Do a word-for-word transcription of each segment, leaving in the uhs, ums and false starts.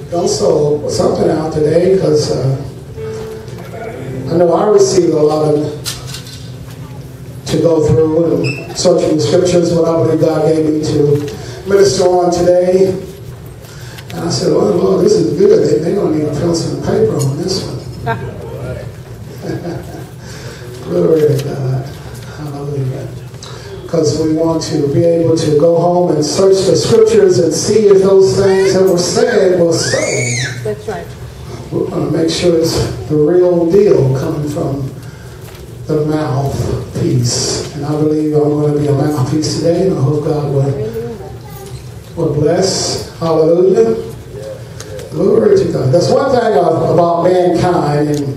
also something out today because uh, I know I received a lot of to go through and searching the scriptures, what I believe God gave me to minister on today. And I said, oh Lord, this is good. They, they're going to need a pencil and paper on this one. Glory to God. Hallelujah. Because we want to be able to go home and search the scriptures and see if those things that were said were so. That's right. We want to make sure it's the real deal coming from the mouthpiece. And I believe I'm going to be a mouthpiece today, and I hope God will, will bless. Hallelujah. Glory to God. That's one thing about mankind and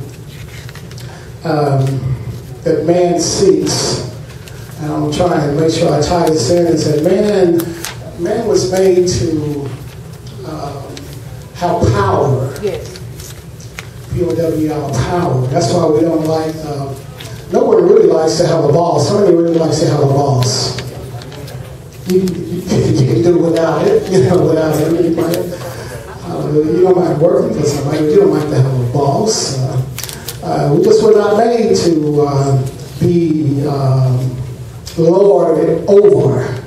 um, that man seeks. And I'm trying to make sure I tie this in, is that man, man was made to um, have power. Yes. P O W L, power. That's why we don't like, uh, no one really likes to have a boss. Somebody really likes to have a boss. You, you, you can do without it, you know, without it. You, might, uh, you don't mind working for somebody, but you don't like to have a boss. Uh, uh, we just were not made to uh, be um, lorded over.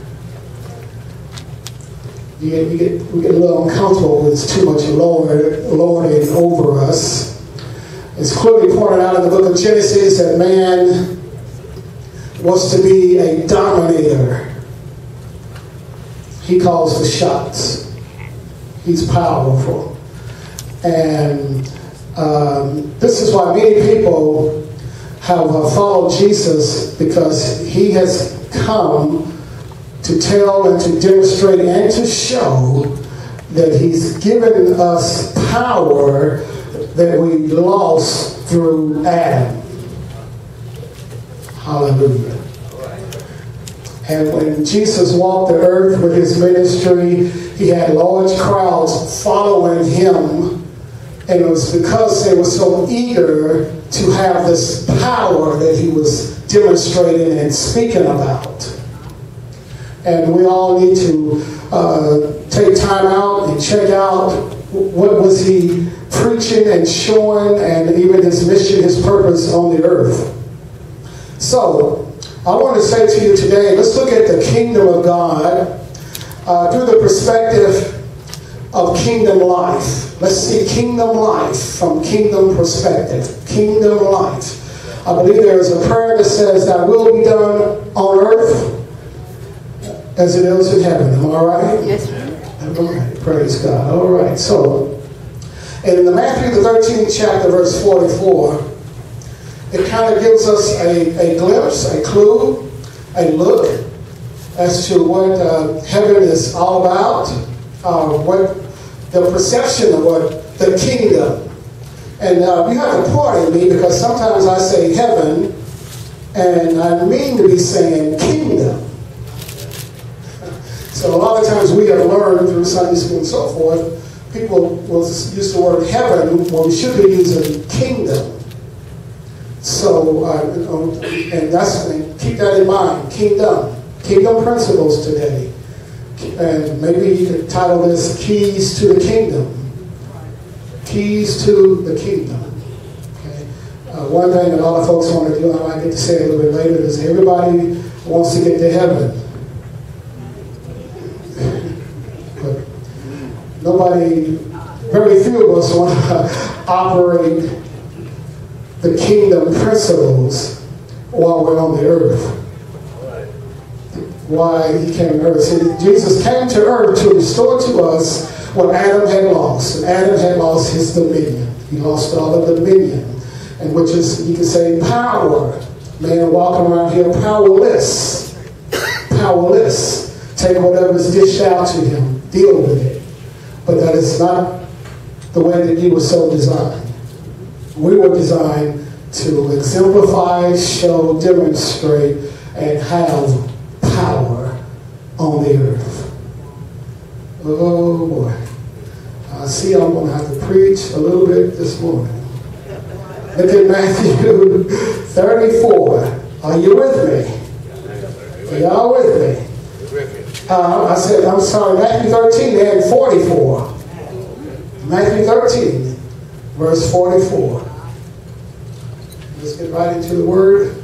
You get, you get, we get a little uncomfortable with too much lord, lording over us. It's clearly pointed out in the book of Genesis that man was to be a dominator. He calls the shots. He's powerful. And um, this is why many people have uh, followed Jesus, because he has come to tell and to demonstrate and to show that he's given us power that we lost through Adam. Hallelujah. And when Jesus walked the earth with his ministry, he had large crowds following him. And it was because they were so eager to have this power that he was demonstrating and speaking about. And we all need to uh, take time out and check out what was he preaching and showing, and even his mission, his purpose on the earth. So, I want to say to you today, let's look at the kingdom of God uh, through the perspective of kingdom life. Let's see kingdom life from kingdom perspective. Kingdom life. I believe there is a prayer that says, "Thy will be done on earth as it is in heaven." Am I right? Yes, sir. All right. Praise God. All right. So, in the Matthew the thirteenth chapter, verse forty-four, it kind of gives us a, a glimpse, a clue, a look as to what uh, heaven is all about, uh, what the perception of what the kingdom. And uh, you have to pardon me, because sometimes I say heaven, and I mean to be saying kingdom. So a lot of times we have learned through Sunday school and so forth, people will use the word heaven when we should be using kingdom. So, uh, and that's, and keep that in mind, kingdom. Kingdom principles today. And maybe you could title this Keys to the Kingdom. Keys to the Kingdom. Okay. Uh, one thing that a lot of folks want to do, I might get to say a little bit later, is everybody wants to get to heaven. But nobody, very few of us want to operate the kingdom principles while we're on the earth. Why he came to earth. See, Jesus came to earth to restore to us what Adam had lost. And Adam had lost his dominion. He lost all of dominion, and which is, you could say, power. Man walking around here powerless. Powerless. Take whatever is dished out to him. Deal with it. But that is not the way that he was so designed. We were designed to exemplify, show, demonstrate, and have power on the earth. Oh boy. I see I'm going to have to preach a little bit this morning. Look at Matthew thirty-four. Are you with me? Are y'all with me? Uh, I said, I'm sorry, Matthew thirteen and forty-four. Matthew thirteen, verse forty-four. Let's get right into the word.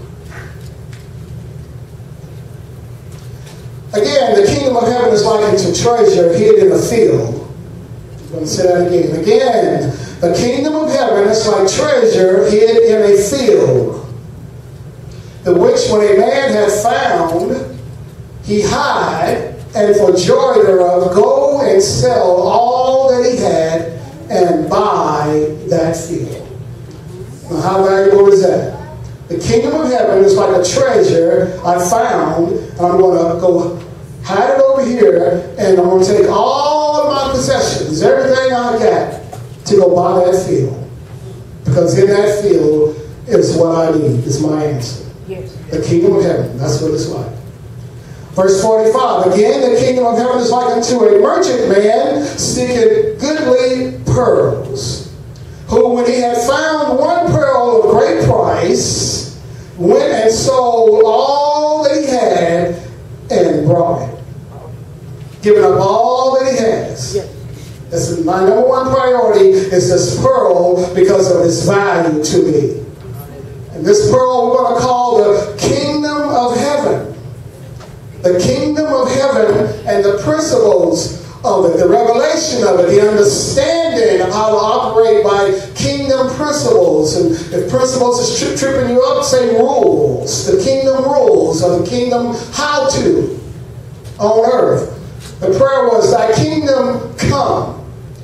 Again, the kingdom of heaven is likened to treasure hid in a field. I'm going to say that again. Again, the kingdom of heaven is like treasure hid in a field, the which when a man had found, he hide, and for joy thereof go and sell all that he had and buy that field. Now, how valuable is that? The kingdom of heaven is like a treasure I found, and I'm going to go hide it over here, and I'm going to take all of my possessions, everything I got, to go buy that field. Because in that field is what I need, is my answer. Yes. The kingdom of heaven, that's what it's like. Verse forty-five, again, the kingdom of heaven is like unto a merchant man seeking goodly pearls, who, when he had found one pearl of great price, went and sold all that he had and brought it. Giving up all that he has. Yes. That's my number one priority, is this pearl because of its value to me. And this pearl we're going to call the kingdom of heaven. The kingdom of heaven and the principles of it, the revelation of it, the understanding of how to operate by kingdom principles. And if principles is tri tripping you up, say rules. The kingdom rules, or the kingdom how to on earth. The prayer was, thy kingdom come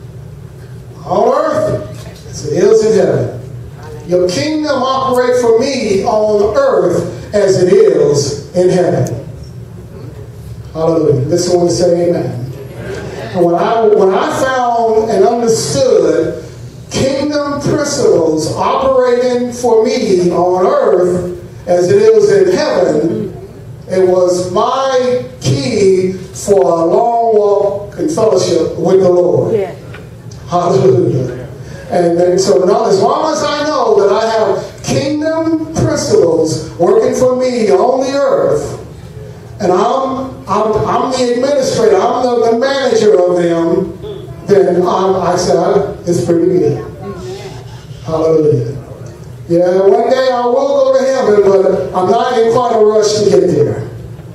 on earth as it is in heaven. Your kingdom operate for me on earth as it is in heaven. Hallelujah. This one to say amen. And when I, when I found and understood kingdom principles operating for me on earth as it is in heaven, it was my key for a long walk and fellowship with the Lord. Yeah. Hallelujah. And then, so now, as long as I know that I have kingdom principles working for me on the earth, and I'm, I'm, I'm the administrator, I'm the, the manager of them, then I'm, I said, it's pretty good. Hallelujah. Yeah, one day I will go to heaven, but I'm not in quite a rush to get there.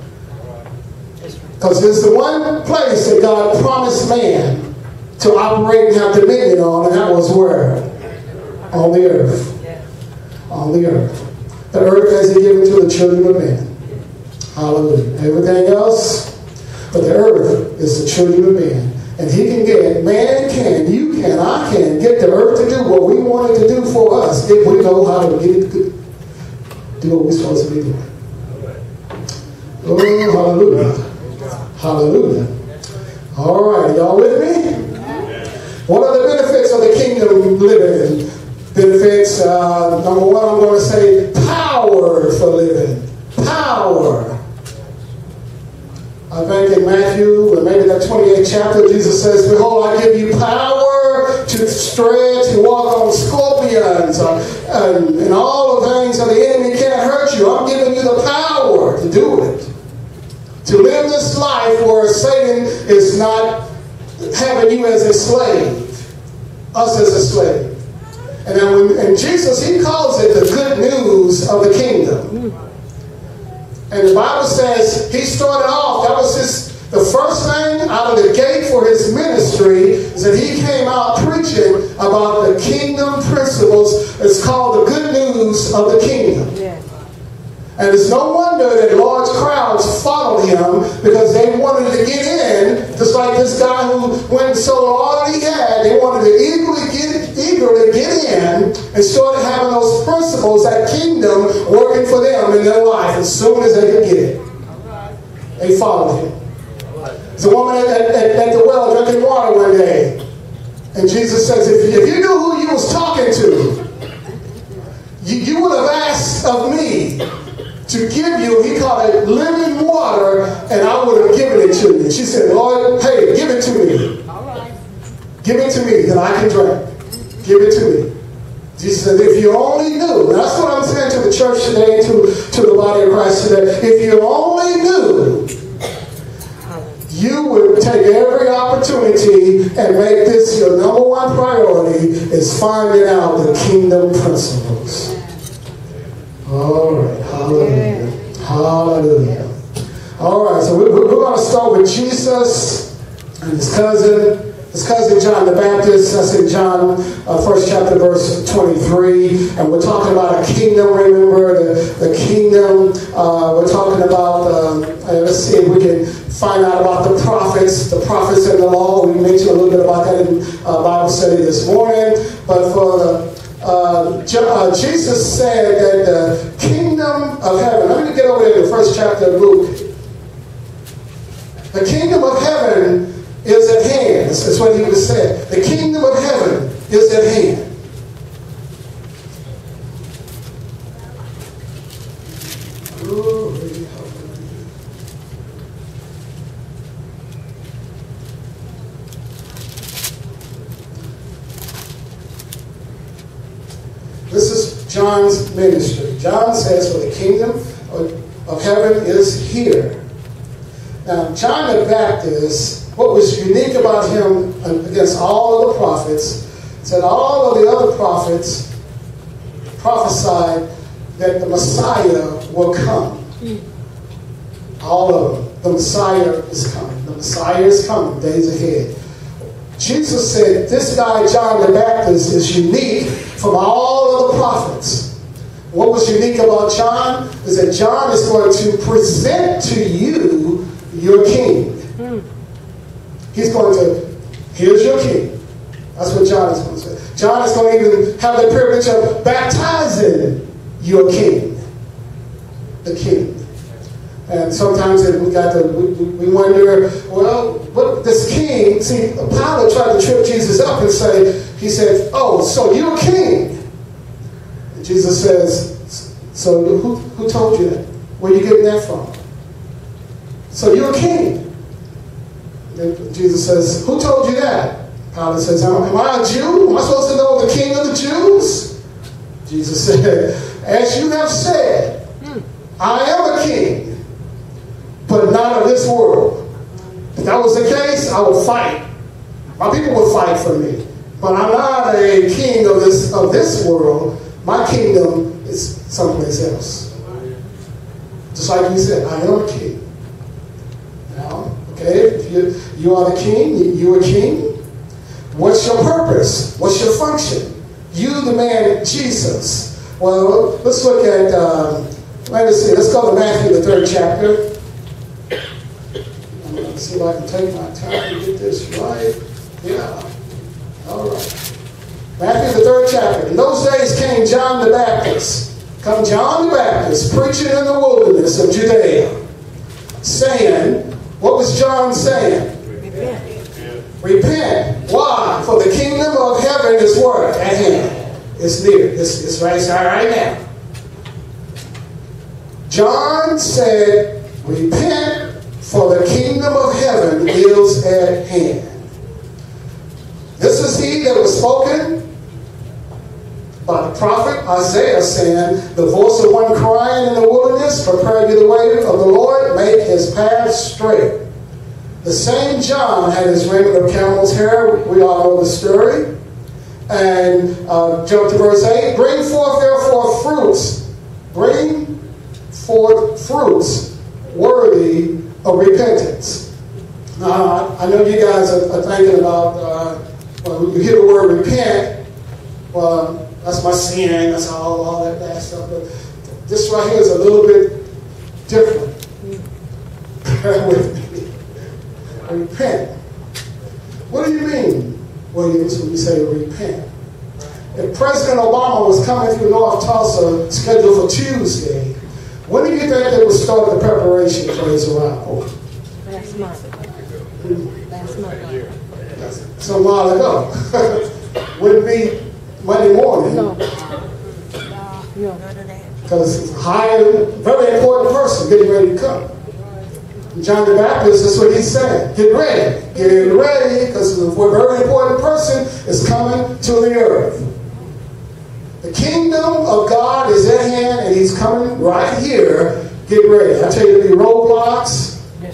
Because it's the one place that God promised man to operate and have dominion on, and that was where? On the earth. On the earth. The earth has He given to the children of men. Hallelujah. Everything else, but the earth is the children of men. And He can get, man can, you can, I can get the earth to do what we want it to do for us if we know how to get it to do what we're supposed to be doing. Oh, hallelujah. Hallelujah. All right, y'all with me? What are the benefits of the kingdom living? Benefits, uh, number one, I'm going to say power for living. Power. I think in Matthew, or maybe that twenty-eighth chapter, Jesus says, behold, I give you power to stretch, to walk on scorpions, uh, and, and all the things that the enemy can't hurt you. I'm giving you the power to do it. To live this life where Satan is not having you as a slave, us as a slave. And then when, and Jesus, He calls it the good news of the kingdom. And the Bible says He started off, that was his, the first thing out of the gate for His ministry, is that He came out preaching about the kingdom principles. It's called the good news of the kingdom. Yeah. And it's no wonder that large crowds followed Him, because they wanted to get in, just like this guy who went and sold all that he had. They wanted to eagerly get, eagerly get in and started having those principles, that kingdom working for them in their life as soon as they could get it. They followed Him. There's a woman at, at, at the well drinking water one day. And Jesus says, if, if you knew who you was talking to, you, you would have asked of me to give you, He called it living water, and I would have given it to you. She said, Lord, hey, give it to me. All right. Give it to me that I can drink. Give it to me. Jesus said, if you only knew, and that's what I'm saying to the church today, to, to the body of Christ today, if you only knew, you would take every opportunity and make this your number one priority, is finding out the kingdom principles. All right. Hallelujah. Hallelujah. All right. So we're, we're going to start with Jesus and his cousin. His cousin John the Baptist. That's in John, uh, first chapter, verse twenty-three. And we're talking about a kingdom, remember, the, the kingdom. Uh, we're talking about, uh, let's see if we can find out about the prophets, the prophets and the law. We mentioned a little bit about that in uh, Bible study this morning. But for the, uh, uh, Jesus said that the kingdom of heaven, let me get over there in the first chapter of Luke. The kingdom of heaven is at hand. That's what he would have said. The kingdom of heaven is at hand. Glory, hallelujah. This is John's ministry. John says, for the kingdom of, of heaven is here. Now, John the Baptist, what was unique about him against all of the prophets, said all of the other prophets prophesied that the Messiah will come. All of them. The Messiah is coming. The Messiah is coming days ahead. Jesus said this guy, John the Baptist, is unique from all of the prophets. What was unique about John is that John is going to present to you your king. He's going to, here's your king. That's what John is going to say. John is going to even have the privilege of baptizing your king. The king. And sometimes we got to, we, we wonder, well, what this king, see, Pilate tried to trip Jesus up and say, he said, oh, so you're a king. And Jesus says, so who, who told you that? Where are you getting that from? So you're a king. And Jesus says, who told you that? Pilate says, am I a Jew? Am I supposed to know the king of the Jews? Jesus said, as you have said, I am a king, but not of this world. If that was the case, I would fight. My people would fight for me. But I'm not a king of this, of this world. My kingdom is someplace else. Just like you said, I am a king. Now, okay, if you, you are the king, you're a king. What's your purpose? What's your function? You, the man, Jesus. Well, let's look at, um, let's see, let's go to Matthew, the third chapter. I'm going to see if I can take my time to get this right. Yeah. All right. Matthew, the third chapter. In those days came John the Baptist. Come John the Baptist, preaching in the wilderness of Judea, saying, what was John saying? Repent. Repent. Why? For the kingdom of heaven is what? At hand. It's near. It's, it's right, it's right now. John said, repent, for the kingdom of heaven is at hand. This is he that was spoken by the prophet Isaiah, saying, the voice of one crying in the wilderness, prepare you the way of the Lord, make his path straight. The same John had his raiment of camel's hair. We all know the story. And uh, jump to verse eight. Bring forth therefore fruits. Bring forth fruits worthy of repentance. Now, I know you guys are, are thinking about, uh, when you hear the word repent, well, that's my sin, that's all, all that bad stuff. But this right here is a little bit different. Bear with me. Repent. What do you mean, Williams, when you say repent? If President Obama was coming through North Tulsa, scheduled for Tuesday, when do you think they would start the preparation for his arrival? Last month. Last month. Some while ago. Wouldn't be Monday morning. No. No. Because it's a high, very important person getting ready to come. John the Baptist, that's what he's saying. Get ready. Get ready, because a very important person is coming to the earth. The kingdom of God is at hand, and he's coming right here. Get ready. I tell you, there'll be roadblocks. That's right.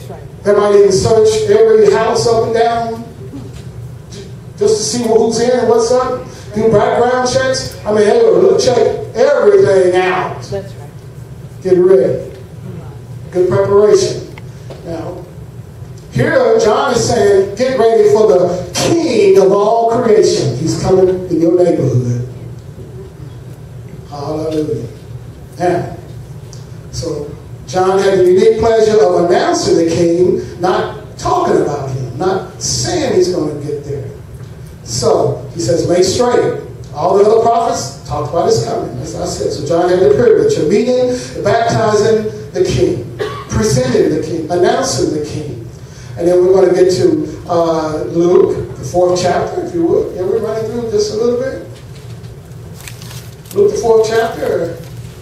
They might even search every house up and down just to see who's in and what's up. Do background checks. I mean, they will check everything out. That's right. Get ready. Good preparation. Now, here John is saying, get ready for the King of all creation. He's coming in your neighborhood. Hallelujah. Now, so John had the unique pleasure of announcing the King, not talking about him, not saying he's going to get there. So he says, make straight. All the other prophets talked about his coming, as I said. So John had the privilege of meeting, baptizing the King, presenting the King, announcing the King. And then we're going to get to uh, Luke, the fourth chapter, if you would. Yeah, we're running through just a little bit. Luke, the fourth chapter.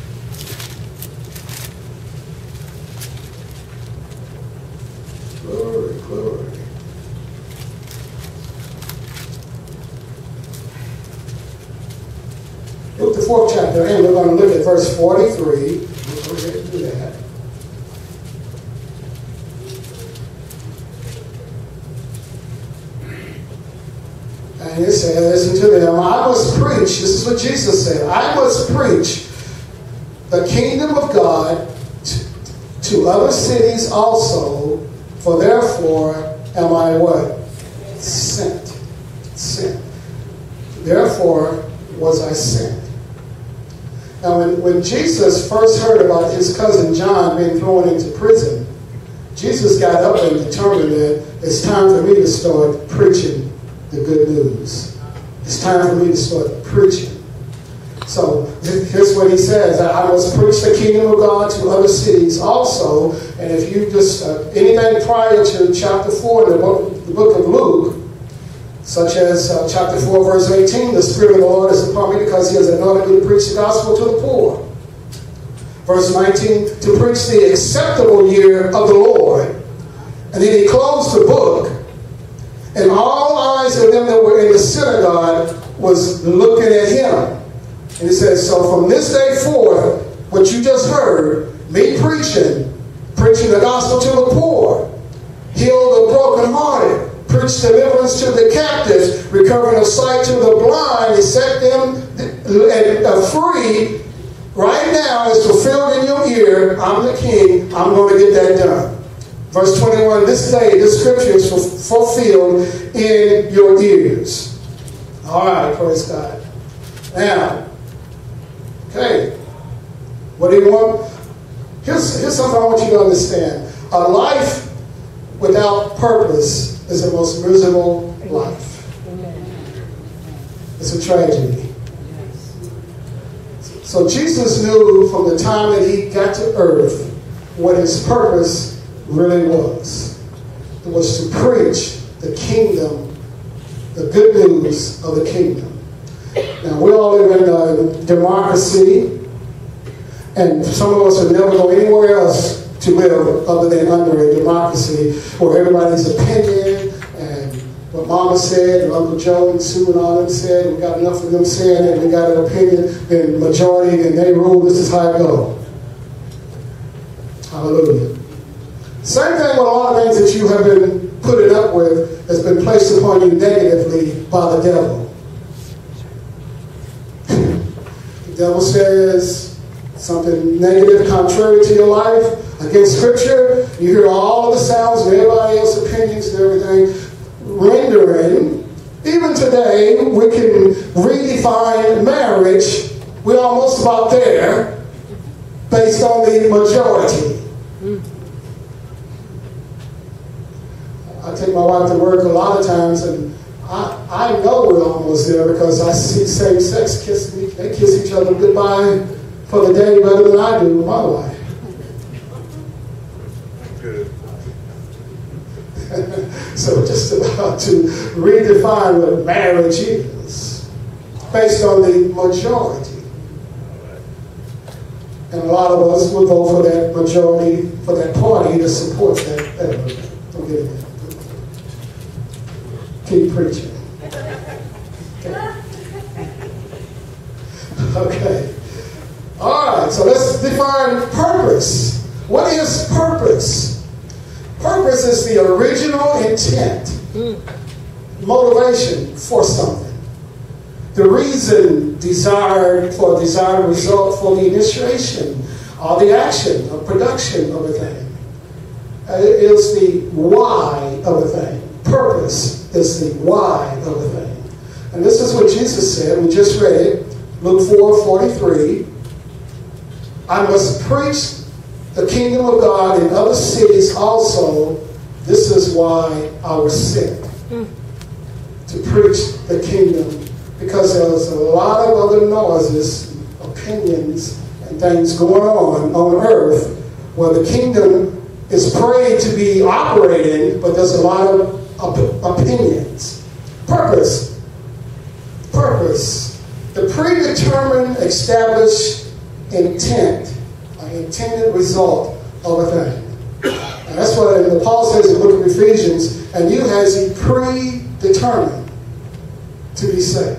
Glory, glory. Luke, the fourth chapter, and we're going to look at verse forty-three. We'll go ahead and do that. And it says, listen to them, I must preach, this is what Jesus said, I must preach the kingdom of God to, to other cities also, for therefore am I what? Sent. Sent. Therefore was I sent. Now when, when Jesus first heard about his cousin John being thrown into prison, Jesus got up and determined that it's time for me to start preaching the good news. It's time for me to start preaching. So here's what he says. I must preach the kingdom of God to other cities also. And if you just, uh, anything prior to chapter four in the book, the book of Luke, such as uh, chapter four, verse eighteen, the Spirit of the Lord is upon me because he has anointed me to preach the gospel to the poor. Verse nineteen, to preach the acceptable year of the Lord. And then he closed the book, and all eyes of them that were in the synagogue was looking at him. And he says, so from this day forth, what you just heard, me preaching, preaching the gospel to the poor, heal the brokenhearted, preach deliverance to the captives, recovering of sight to the blind, and set them free. Right now is fulfilled in your ear. I'm the King. I'm going to get that done. Verse twenty-one, this day, this scripture is fulfilled in your ears. All right, praise God. Now, okay, what do you want? Here's, here's something I want you to understand. A life without purpose is the most miserable life. It's a tragedy. So Jesus knew from the time that he got to earth what his purpose really was. It was to preach the kingdom, the good news of the kingdom. Now, we all live in a democracy, and some of us would never go anywhere else to live other than under a democracy where everybody's opinion and what Mama said and Uncle Joe and Sue and all them said, we got enough of them saying it, we got an opinion, then majority, and they rule, this is how it goes. Hallelujah. Same thing with a lot of things that you have been putting up with has been placed upon you negatively by the devil. The devil says something negative, contrary to your life, against Scripture. You hear all of the sounds of everybody else's opinions and everything, rendering. Even today, we can redefine marriage. We're almost about there, based on the majority. I take my wife to work a lot of times, and I, I know we're almost there because I see same-sex kissing. They kiss each other goodbye for the day better than I do with my wife. Good. So just about to redefine what marriage is based on the majority. And a lot of us will vote for that majority, for that party that supports that. that don't get it. Keep preaching. Okay. Okay. All right, so let's define purpose. What is purpose? Purpose is the original intent, motivation for something. The reason desired for a desired result for the initiation or the action or production of a thing. Uh, it is the why of a thing. Purpose is the why of a thing. And this is what Jesus said. We just read it. Luke four forty-three. I must preach the kingdom of God in other cities also. This is why I was sent. Mm. To preach the kingdom. Because there's a lot of other noises, opinions, and things going on on earth where the kingdom is prayed to be operating, but there's a lot of op- opinions. Purpose. Purpose. The predetermined, established intent, an intended result of a thing. And that's what Paul says in the book of Ephesians, and you has he predetermined to be saved.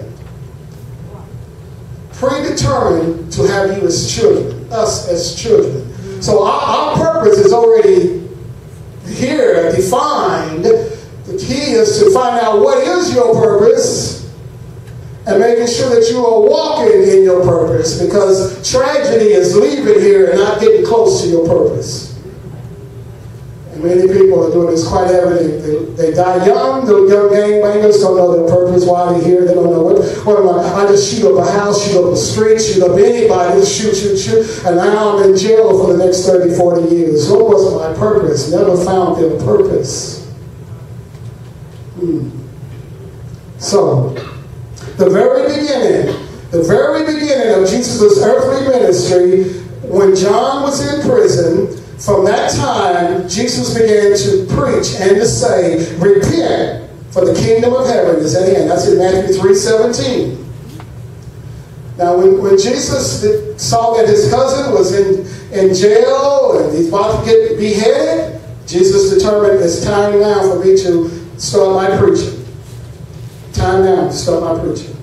Predetermined to have you as children, us as children. So our, our purpose is already here, defined. The key is to find out what is your purpose and making sure that you are walking in your purpose, because tragedy is leaving here and not getting close to your purpose. And many people are doing this quite evident. They, they die young. The young gangbangers don't know their purpose, why they're here. They don't know what, what am I? I just shoot up a house, shoot up a street, shoot up anybody, just shoot, shoot, shoot. And now I'm in jail for the next thirty, forty years. What was my purpose? Never found their purpose. Hmm. So, the very beginning, the very beginning of Jesus' earthly ministry, when John was in prison, from that time, Jesus began to preach and to say, repent, for the kingdom of heaven is at hand. That's in Matthew three seventeen. Now, when, when Jesus did, saw that his cousin was in, in jail and he's about to get beheaded, Jesus determined it's time now for me to start my preaching. Time now to start my preaching.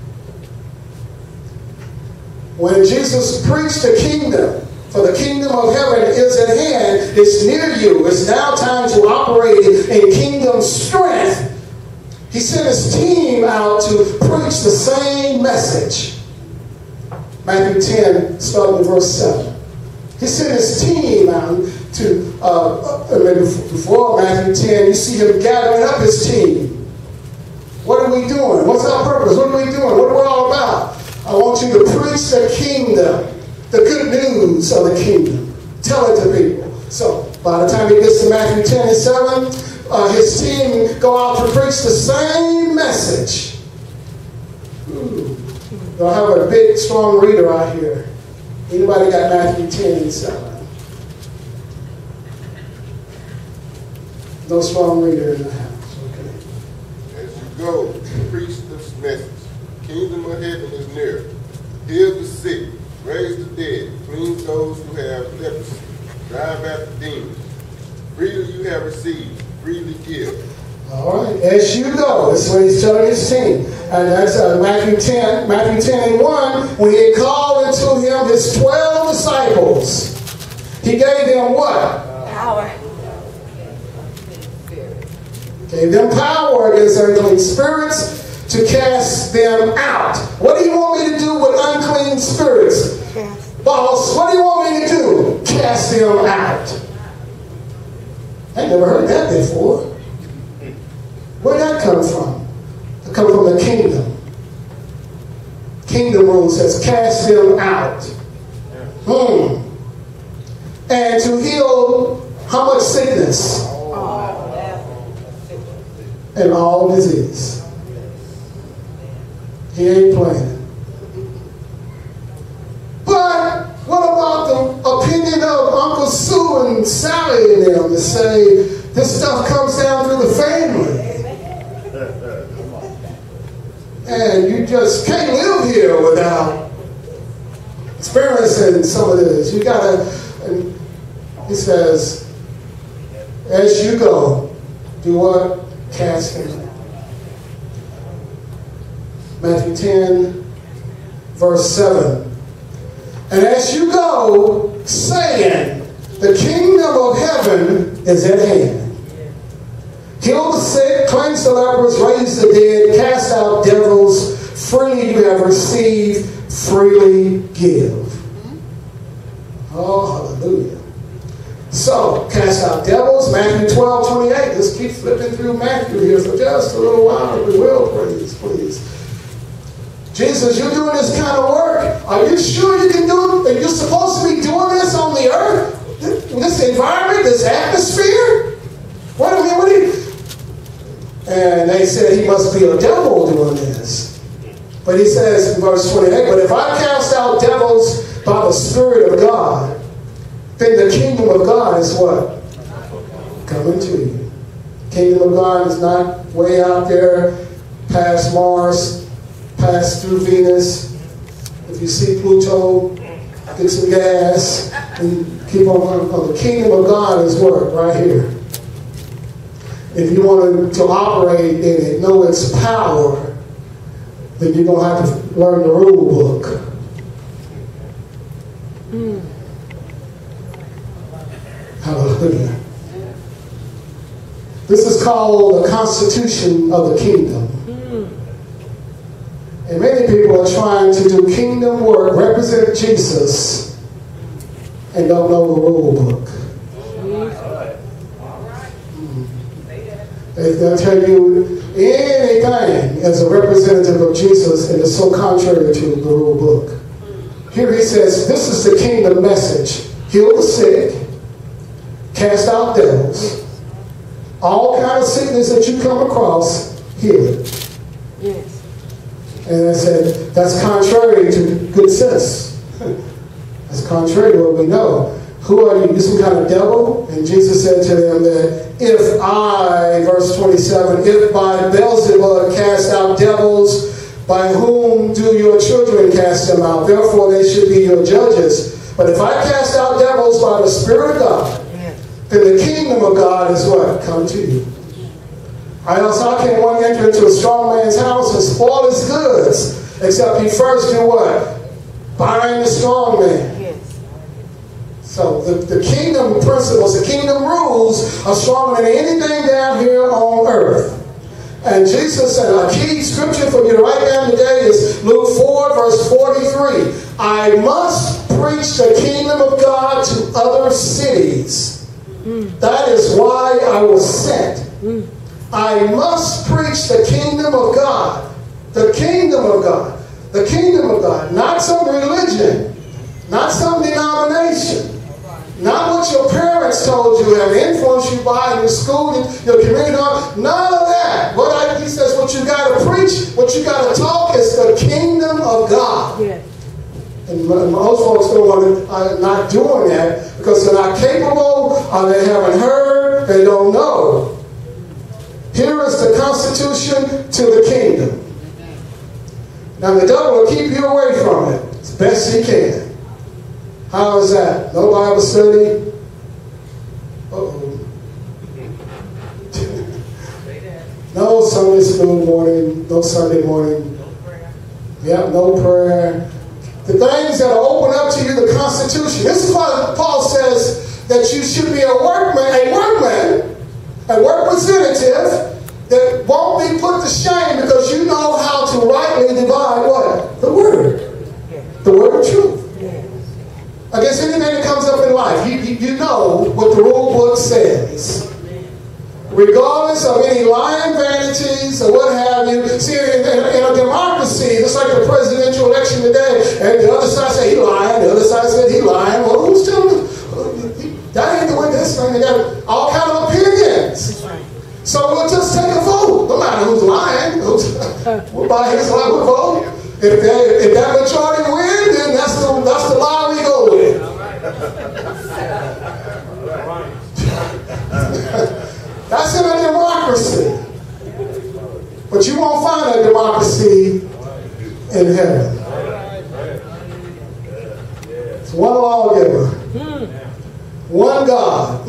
When Jesus preached the kingdom, for the kingdom of heaven is at hand, it's near you. It's now time to operate in kingdom strength. He sent his team out to preach the same message. Matthew ten, starting in verse seven. He sent his team out to, uh, before Matthew ten, you see him gathering up his team. What are we doing? What's our purpose? What are we doing? What are we all about? I want you to preach the kingdom. The good news of the kingdom. Tell it to people. So, by the time he gets to Matthew ten and seven, uh, his team go out to preach the same message. Ooh. I have a big, strong reader out here. Anybody got Matthew ten and seven? No strong reader in the house. Okay. As you go, preach this message. Kingdom of heaven is near. Heal the sick. Raise the dead, cleanse those who have leprosy, drive out the demons. Freely you have received, freely give. All right, as you go, this is what he's telling his team. And that's uh, Matthew ten, Matthew ten and one, when he called into him his twelve disciples, he gave them what? Power. Gave them power against unclean spirits to cast them out. What do you want me to do with unclean spirits? Yes. Boss, what do you want me to do? Cast them out. I never heard that before. Where'd that come from? It comes from the kingdom. Kingdom rule says cast them out. Hmm. And to heal how much sickness? And all disease. He ain't playing. But what about the opinion of Uncle Sue and Sally and them to say this stuff comes down through the family? And you just can't live here without experiencing some of this. You gotta, and he says, as you go, do what? Cast them out. Matthew ten, verse seven. And as you go, saying, the kingdom of heaven is at hand. heal the sick, cleanse the lepers, raise the dead, cast out devils. Freely you have received, freely give. Oh, hallelujah. So, cast out devils, Matthew twelve, twenty-eight. Let's keep flipping through Matthew here for just a little while, if we will, please, please. Jesus, you're doing this kind of work. Are you sure you can do it? Are you supposed to be doing this on the earth? This environment, this atmosphere? What do you, what do you? And they said he must be a devil doing this. But he says in verse twenty-eight, but if I cast out devils by the Spirit of God, then the kingdom of God is what? Coming to you. Kingdom of God is not way out there past Mars, pass through Venus. If you see Pluto, get some gas and keep on going. The kingdom of God is what? Right here. If you want to operate in it, know its power, then you're going to have to learn the rule book. Mm. Hallelujah. This is called the Constitution of the Kingdom. And many people are trying to do kingdom work, represent Jesus, and don't know the rule book. Mm. They'll tell you anything as a representative of Jesus, and it's so contrary to the rule book. Here he says, this is the kingdom message. Heal the sick, cast out devils, all kind of sickness that you come across, heal it. Yes. And I said, that's contrary to good sense. That's contrary to what we know. Who are you? You some kind of devil? And Jesus said to them that if I, verse twenty-seven, if by Beelzebub cast out devils, by whom do your children cast them out? Therefore they should be your judges. But if I cast out devils by the Spirit of God, then the kingdom of God is what? Come to you. Or else how can one enter into a strong man's house and spoil his goods, except he first do what? Bind the strong man. Yes. So the, the kingdom principles, the kingdom rules are stronger than anything down here on earth. And Jesus said, a key scripture for you to write down today is Luke four, verse forty-three. I must preach the kingdom of God to other cities. Mm. That is why I was sent. Mm. I must preach the kingdom of God. The kingdom of God. The kingdom of God. Not some religion. Not some denomination. Not what your parents told you and influenced you by in your school, your community. None of that. What I, he says what you got to preach, what you got to talk is the kingdom of God. Yeah. And most folks don't want to, are not doing that because they're not capable or they haven't heard, they don't know. Here is the constitution to the kingdom. Now the devil will keep you away from it as best he can. How is that? No Bible study? Uh-oh. No Sunday school morning, no Sunday morning. Yeah, no prayer. The things that will open up to you the constitution. This is why Paul says that you should be a workman, a workman, a work representative that won't be put to shame because you know how to rightly divide what? The word. The word of truth. Against anything that comes up in life, you, you, you know what the rule book says. Regardless of any lying vanities or what have you. See, in, in, in a democracy, just like the presidential election today, and the other side said he lying, the other side said he lying. Well, who's telling them? That ain't the way this thing. They got all kind of opinions. So we'll just take a vote. No matter who's lying. We'll buy his lie, we'll vote. If, they, if that majority wins, then that's the, that's the lie we go with. That's in a democracy. But you won't find a democracy in heaven. It's one lawgiver. One God.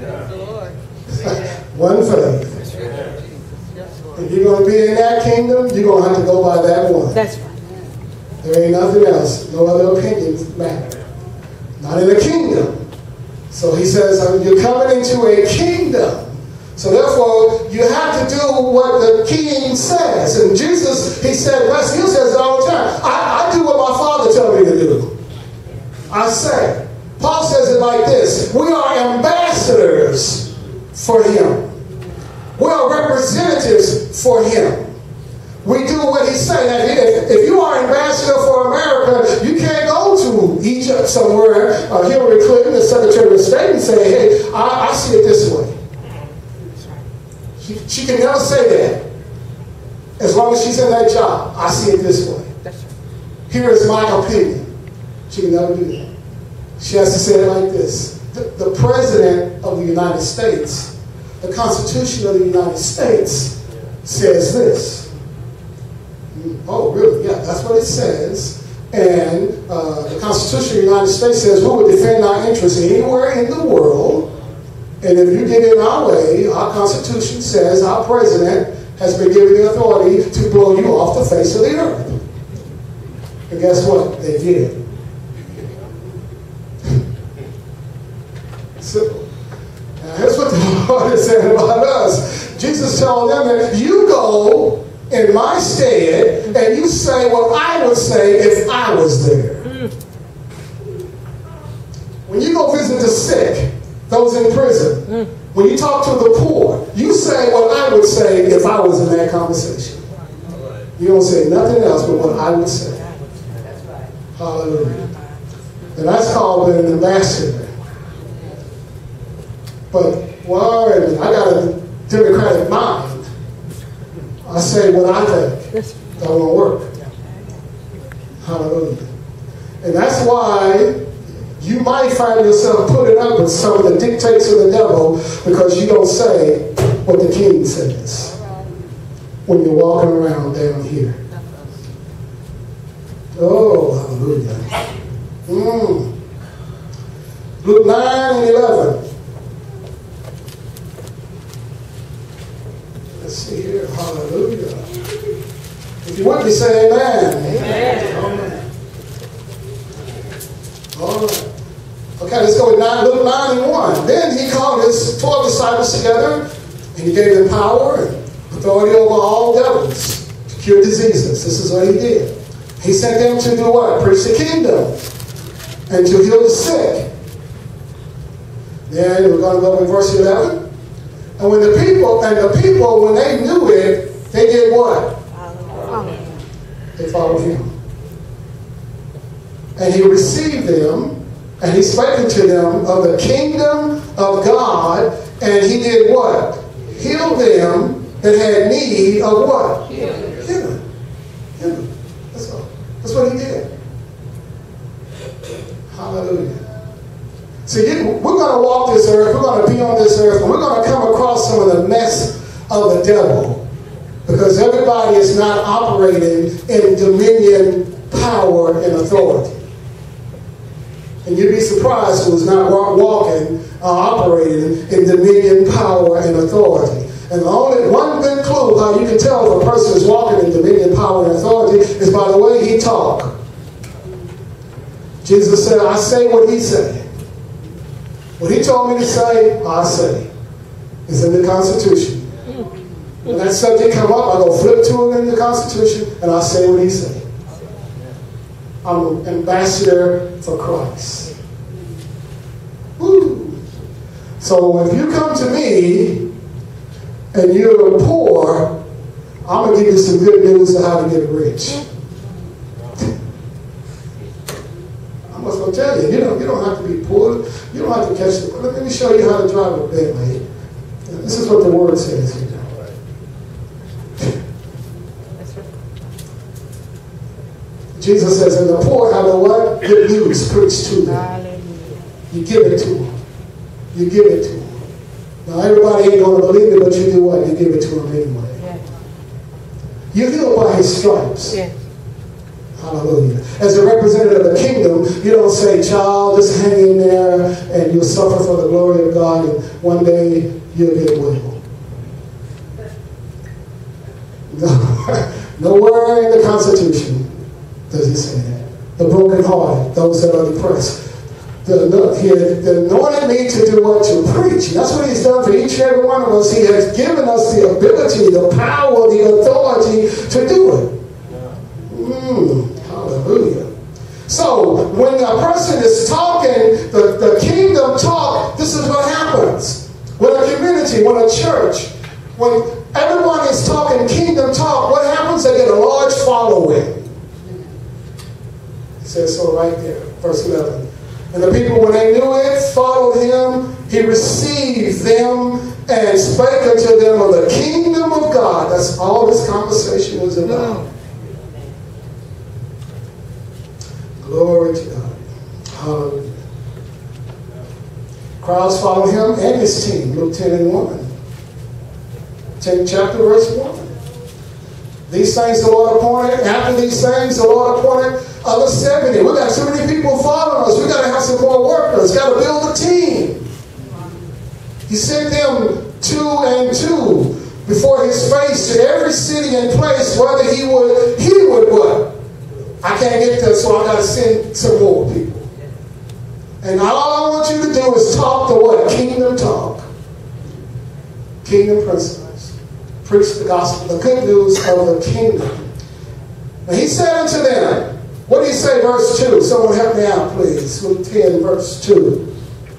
One faith. If you're going to be in that kingdom, you're going to have to go by that one. That's right. There ain't nothing else. No other opinions matter. Not in a kingdom. So he says, you're coming into a kingdom. So therefore, you have to do what the king says. And Jesus, he said, he says it all the time. I, I do what my Father tells me to do. I say. Paul says it like this. We are ambassadors for him. We are representatives for him. We do what he said. If, if you are ambassador for America, you can't go to Egypt somewhere, uh, Hillary Clinton, the Secretary of State, and say, hey, I, I see it this way. She, she can never say that. As long as she's in that job, I see it this way. Here is my opinion. She can never do that. She has to say it like this. The, the President of the United States, the Constitution of the United States says this. Oh, really? Yeah, that's what it says. And uh, the Constitution of the United States says we will defend our interests anywhere in the world. And if you get in our way, our Constitution says our president has been given the authority to blow you off the face of the earth. And guess what? They did. Simple. Now, here's what the Lord is saying about us. Jesus told them that you go in my stead and you say what I would say if I was there. When you go visit the sick, those in prison, mm. when you talk to the poor, you say what I would say if I was in that conversation. You don't say nothing else but what I would say. That's right. Hallelujah. And that's called being an ambassador. But, well, I got a democratic mind. I say what I think. That won't work. Hallelujah. And that's why you might find yourself putting up with some of the dictates of the devil because you don't say what the king says when you're walking around down here. Oh, hallelujah. Mm. Luke nine and eleven. Let's see here. Hallelujah. If you want me, say amen. Amen. Amen. All right. Okay, let's go with nine, Luke nine and one. Then he called his twelve disciples together, and he gave them power and authority over all devils to cure diseases. This is what he did. He sent them to do what? Preach the kingdom and to heal the sick. Then we're going to go to verse eleven. And when the people, and the people, when they knew it, they did what? They followed him. And he received them. And he spake unto them of the kingdom of God, and he did what? Heal them that had need of what? Healing. Healing. Healing. That's all. That's what he did. Hallelujah. See, we're going to walk this earth, we're going to be on this earth, and we're going to come across some of the mess of the devil. Because everybody is not operating in dominion, power, and authority. And you'd be surprised who's not walking, uh, operating in dominion, power, and authority. And the only one good clue how you can tell if a person is walking in dominion, power, and authority is by the way he talk. Jesus said, I say what he said. What he told me to say, I say. It's in the Constitution. When that subject come up, I go flip to it in the Constitution, and I say what he said. I'm an ambassador for Christ. Woo. So if you come to me and you're poor, I'm going to give you some good news on how to get rich. I'm just going to tell you, you don't, you don't have to be poor. You don't have to catch the... Let me show you how to drive a Bentley. This is what the word says here. Jesus says, and the poor have the what? Good news preached to them. You give it to them. You give it to them. Now everybody ain't going to believe it, but you do what? You give it to them anyway. Yeah. You're healed by his stripes. Yeah. Hallelujah. As a representative of the kingdom, you don't say, child, just hang in there and you'll suffer for the glory of God and one day you'll get well. No, nowhere in the Constitution does he say that. The brokenhearted, those that are depressed. The, he had anointed me to do what? To preach. And that's what he's done for each and every one of us. He has given us the ability, the power, the authority to do it. Mm, hallelujah. So when a person is talking, the, the kingdom talk, this is what happens. When a community, when a church, when everyone is talking kingdom talk, what happens? They get a large following. It says so right there, verse eleven. And the people, when they knew it, followed him. He received them and spake unto them of the kingdom of God. That's all this conversation was about. Glory to God. Hallelujah. Crowds followed him and his team. Luke ten and one. tenth chapter, verse one. These things the Lord appointed. After these things the Lord appointed other seventy. We got so many people following us. We got to have some more workers. Got to build a team. He sent them two and two before his face to every city and place, whether he would, he would what? I can't get there, so I got to send some more people. And all I want you to do is talk the what? Kingdom talk. Kingdom principles. Preach the gospel, the good news of the kingdom. And he said unto them, what do you say, verse two? Someone help me out, please. Luke ten, verse two.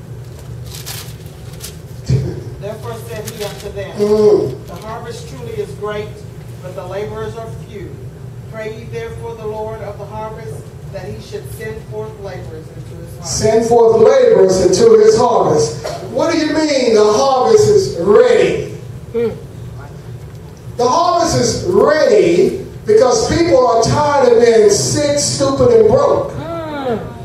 Therefore said he unto them, Mm. the harvest truly is great, but the laborers are few. Pray ye therefore the Lord of the harvest, that he should send forth laborers into his harvest. Send forth laborers into his harvest. What do you mean the harvest is ready? Mm. The harvest is ready because people are tired of being sick, stupid, and broke. Mm.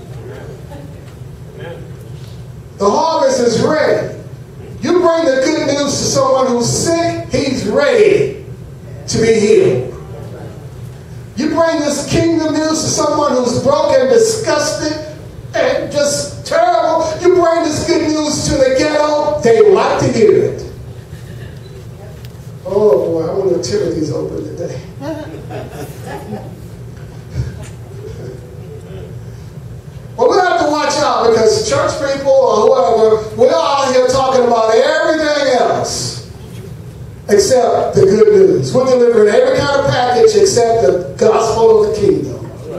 The harvest is ready. You bring the good news to someone who's sick, he's ready to be healed. You bring this kingdom news to someone who's broken, disgusted, and just terrible. You bring this good news to the ghetto, they like to hear it. Oh boy, I wonder if Timothy's open today. Well, we have to watch out because church people or whoever, we're out here talking about everything else except the good news. We're delivering every kind of package except the gospel of the kingdom.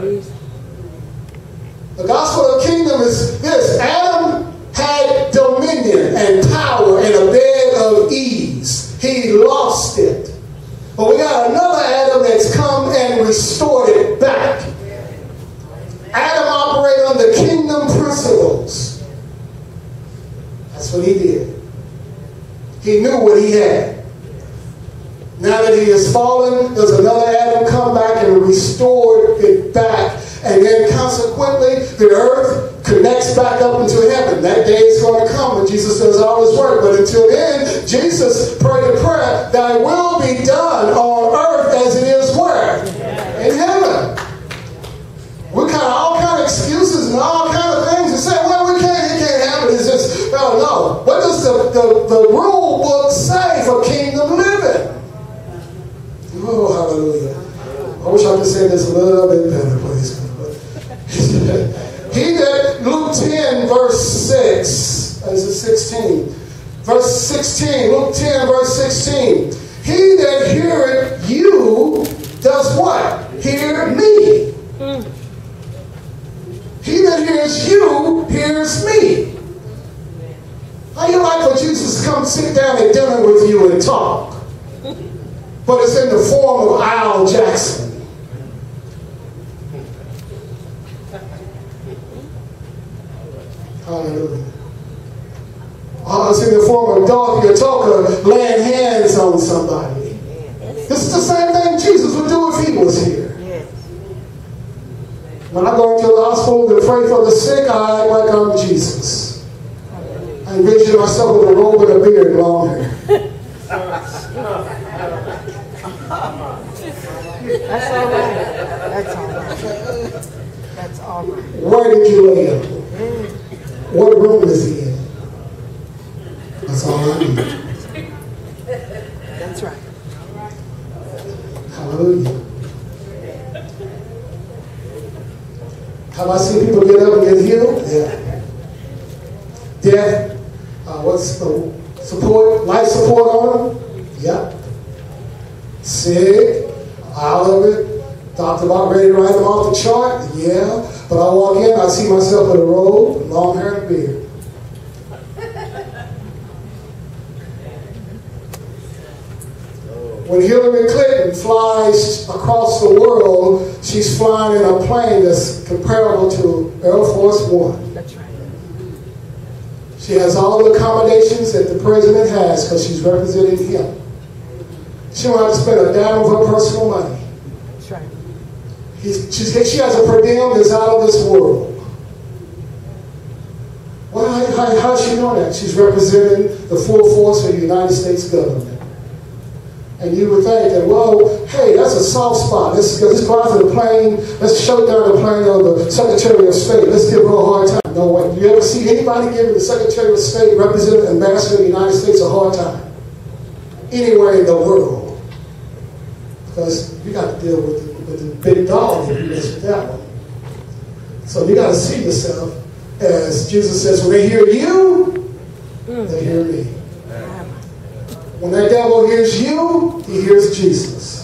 The gospel of the kingdom is this. Adam had dominion and power and a bed of ease. He lost it. But we got another Adam that's come and restored it back. Adam operated under kingdom principles. That's what he did. He knew what he had. Now that he has fallen, there's another Adam come back and restored it back. And then consequently, the earth connects back up into heaven. That day is going to come when Jesus does all his work. But until then, Jesus prayed a prayer, thy will be done on earth as it is where? In heaven. We kind of all kind of excuses and all kind of things and say, well, we can't, it can't happen. It's just, well, no. What does the, the, the rule book say for kingdom living? Oh, hallelujah. I wish I could say this a little bit better, please. He that, Luke ten, verse six, is it sixteen? Verse sixteen, Luke ten, verse sixteen. He that heareth you does what? Hear me. Mm. He that hears you hears me. How you like for Jesus to come sit down at dinner with you and talk? But it's in the form of Al Jackson. Hallelujah. Oh, it's in the form of Dorothy Atoka laying hands on somebody. This is the same thing Jesus would do if he was here. When I go into the hospital to pray for the sick, I act like I'm Jesus. I envision myself with a robe and a beard and long hair. That's all right. That's all right. That's all right. Where did you lay him? What room is he in? That's all I need. That's right. Hallelujah. Have I seen people get up and get healed? Yeah. death, uh, what's the support, life support on them? Yep. Sick, out of it. Doctor about ready to write them off the chart? Yeah. But I walk in, I see myself with a robe, long hair and a beard. When Hillary Clinton flies across the world, she's flying in a plane that's comparable to Air Force One. That's right. She has all the accommodations that the president has because she's representing him. She don't have to spend a dime of her personal money. That's right. He's, she's, she has a per diem that's out of this world. Well, how, how, how's she know that? She's representing the full force of the United States government. And you would think that, well, hey, that's a soft spot. Let's, let's go out to the plane. Let's shut down the plane of the Secretary of State. Let's give her a hard time. No way. You ever see anybody giving the Secretary of State, Representative, Ambassador of the United States a hard time? Anywhere in the world. Because you got to deal with the, with the big dog if you mess with that one. So you got to see yourself as Jesus says, when they hear you, they hear me. When that devil hears you, he hears Jesus.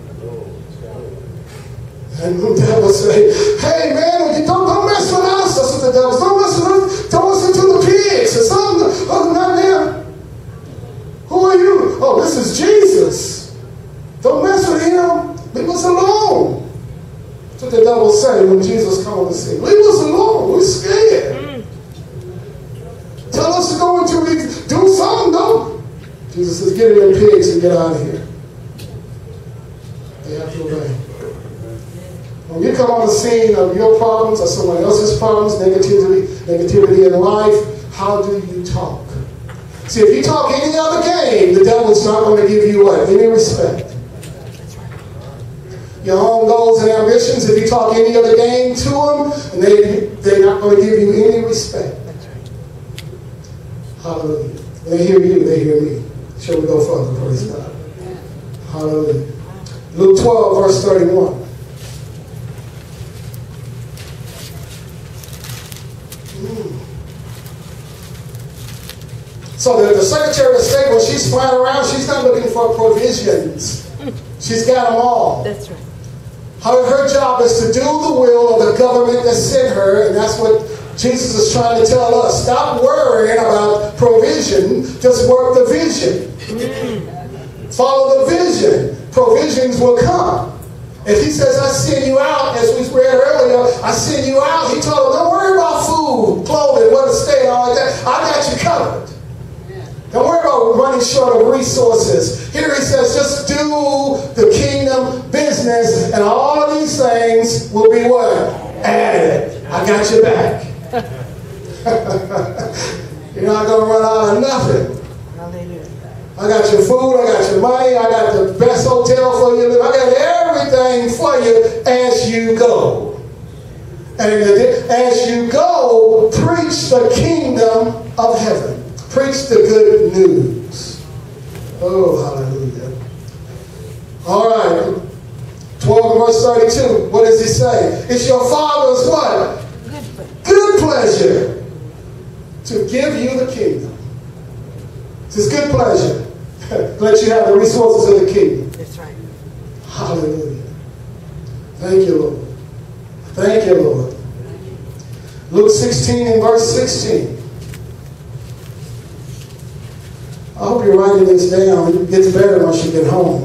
And the devil say, hey man, don't, don't mess with us. That's what the devil says. Don't mess with us. Don't listen to the pigs. Or something. Oh, not them. Who are you? Oh, this is Jesus. Don't mess with him. Leave us alone. That's what the devil say when Jesus comes on the scene. Leave us alone. We're scared. Mm. Tell us to go into do something, though. Jesus says, get in them pigs and get out of here. They have to obey. When you come on the scene of your problems or someone else's problems, negativity, negativity in life, how do you talk? See, if you talk any other game, the devil's not going to give you what? Any respect. Your own goals and ambitions, if you talk any other game to them, and they, they're not going to give you any respect. Hallelujah. When they hear you, they hear me. Shall we go further? Praise God. Hallelujah. Luke twelve, verse thirty-one. Mm. So the, the Secretary of State, when she's flying around, she's not looking for provisions. She's got them all. That's right. Her, her job is to do the will of the government that sent her, and that's what Jesus is trying to tell us. Stop worrying about provision. Just work the vision. Follow the vision. Provisions will come. If he says, I send you out, as we read earlier, I send you out, he told them, don't worry about food, clothing, where to stay, and all like that. I got you covered. Don't worry about running short of resources. Here he says, just do the kingdom business, and all of these things will be what? Added. I got your back. You're not going to run out of nothing. I got your food, I got your money, I got the best hotel for you to live. I got everything for you as you go. And as you go, preach the kingdom of heaven. Preach the good news. Oh, hallelujah. All right. twelve verse thirty-two. What does he say? It's your Father's what? Good pleasure to give you the kingdom. It's his good pleasure. Let you have the resources of the kingdom. That's right. Hallelujah. Thank you, Lord. Thank you, Lord. Luke sixteen and verse sixteen. I hope you're writing this down. It gets better once you get home.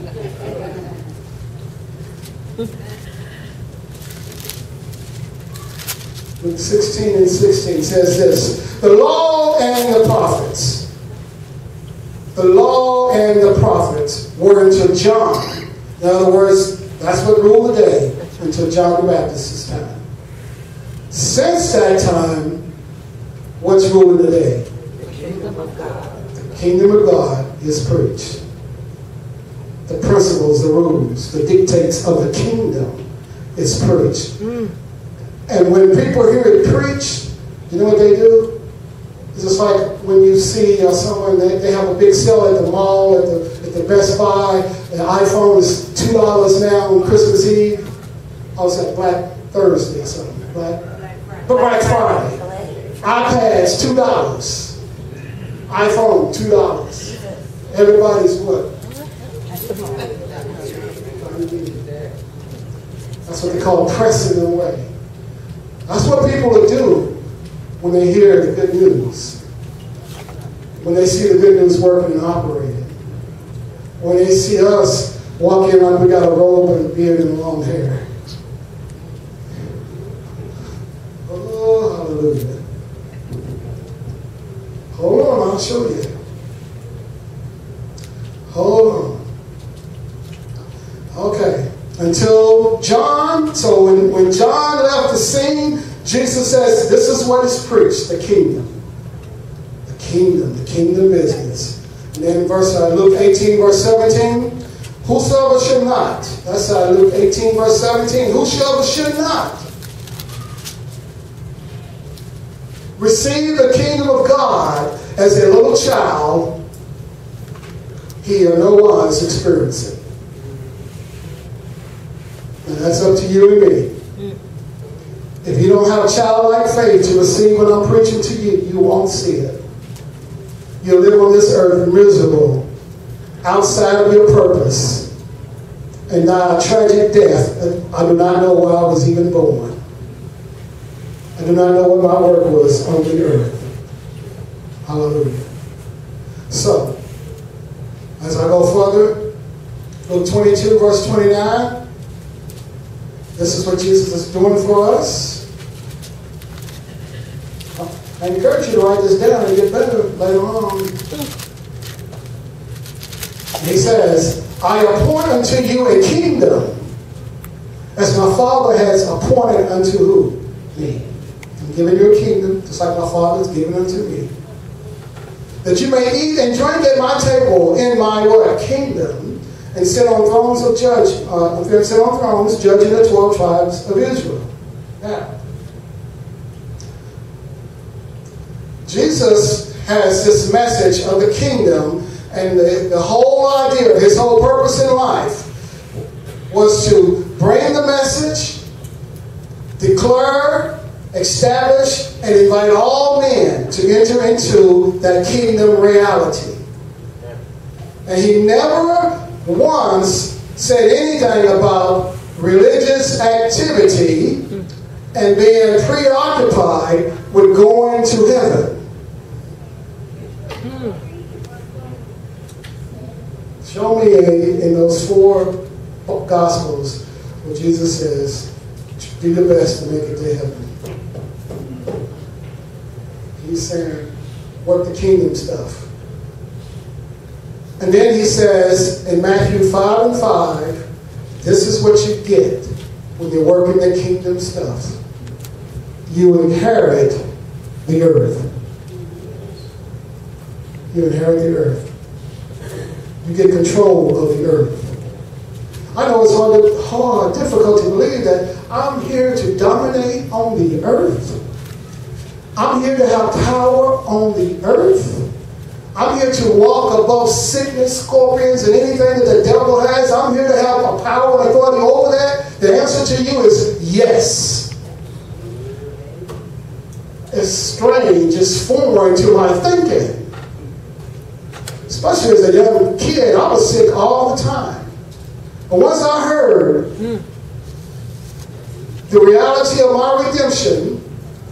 Luke sixteen and sixteen says this. The law and the prophets. The law and the prophets were until John. In other words, that's what ruled the day until John the Baptist's time. Since that time, what's ruling the day? The kingdom of God. The kingdom of God is preached. The principles, the rules, the dictates of the kingdom is preached. Mm. And when people hear it preached, you know what they do? It's just like when you see uh, someone, they, they have a big sale at the mall, at the, at the Best Buy. The iPhone is two dollars now on Christmas Eve. I was at Black Thursday or something. Black, but Black Friday. iPads, two dollars. iPhone, two dollars. Everybody's what? That's what they call pressing away. That's what people will do when they hear the good news. When they see the good news working and operating. When they see us walking like we got a robe and a beard and long hair. Oh, hallelujah. Hold on, I'll show you. Hold on. Okay. Until John, so when, when John left the scene, Jesus says, this is what is preached, the kingdom. The kingdom, the kingdom business. And then verse uh, Luke eighteen, verse seventeen, whosoever should not. That's uh, Luke eighteen, verse seventeen. Whosoever should not receive the kingdom of God as a little child, he or no wise experience it. And that's up to you and me. If you don't have childlike faith to receive what I'm preaching to you, you won't see it. You'll live on this earth miserable, outside of your purpose, and die a tragic death. I do not know why I was even born. I do not know what my work was on the earth. Hallelujah. So, as I go further, Luke twenty-two, verse twenty-nine, this is what Jesus is doing for us. I encourage you to write this down and get better later on. He says, I appoint unto you a kingdom, as my Father has appointed unto who? Me. I'm giving you a kingdom, just like my Father has given unto me. That you may eat and drink at my table in my what? Kingdom, and sit on thrones of judge, uh, sit on thrones judging the twelve tribes of Israel. Now, Jesus has this message of the kingdom, and the, the whole idea, his whole purpose in life was to bring the message, declare, establish, and invite all men to enter into that kingdom reality. And he never once said anything about religious activity and being preoccupied with going to heaven. Show me a, in those four Gospels where Jesus says, do your best to make it to heaven. He's saying, work the kingdom stuff. And then he says in Matthew five and five, this is what you get when you're working the kingdom stuff. You inherit the earth. You inherit the earth. You get control of the earth. I know it's hard, hard, difficult to believe that I'm here to dominate on the earth. I'm here to have power on the earth. I'm here to walk above sickness, scorpions, and anything that the devil has. I'm here to have a power and authority over that. The answer to you is yes. It's strange. It's foreign to my thinking. Especially as a young kid, I was sick all the time. But once I heard mm. the reality of my redemption,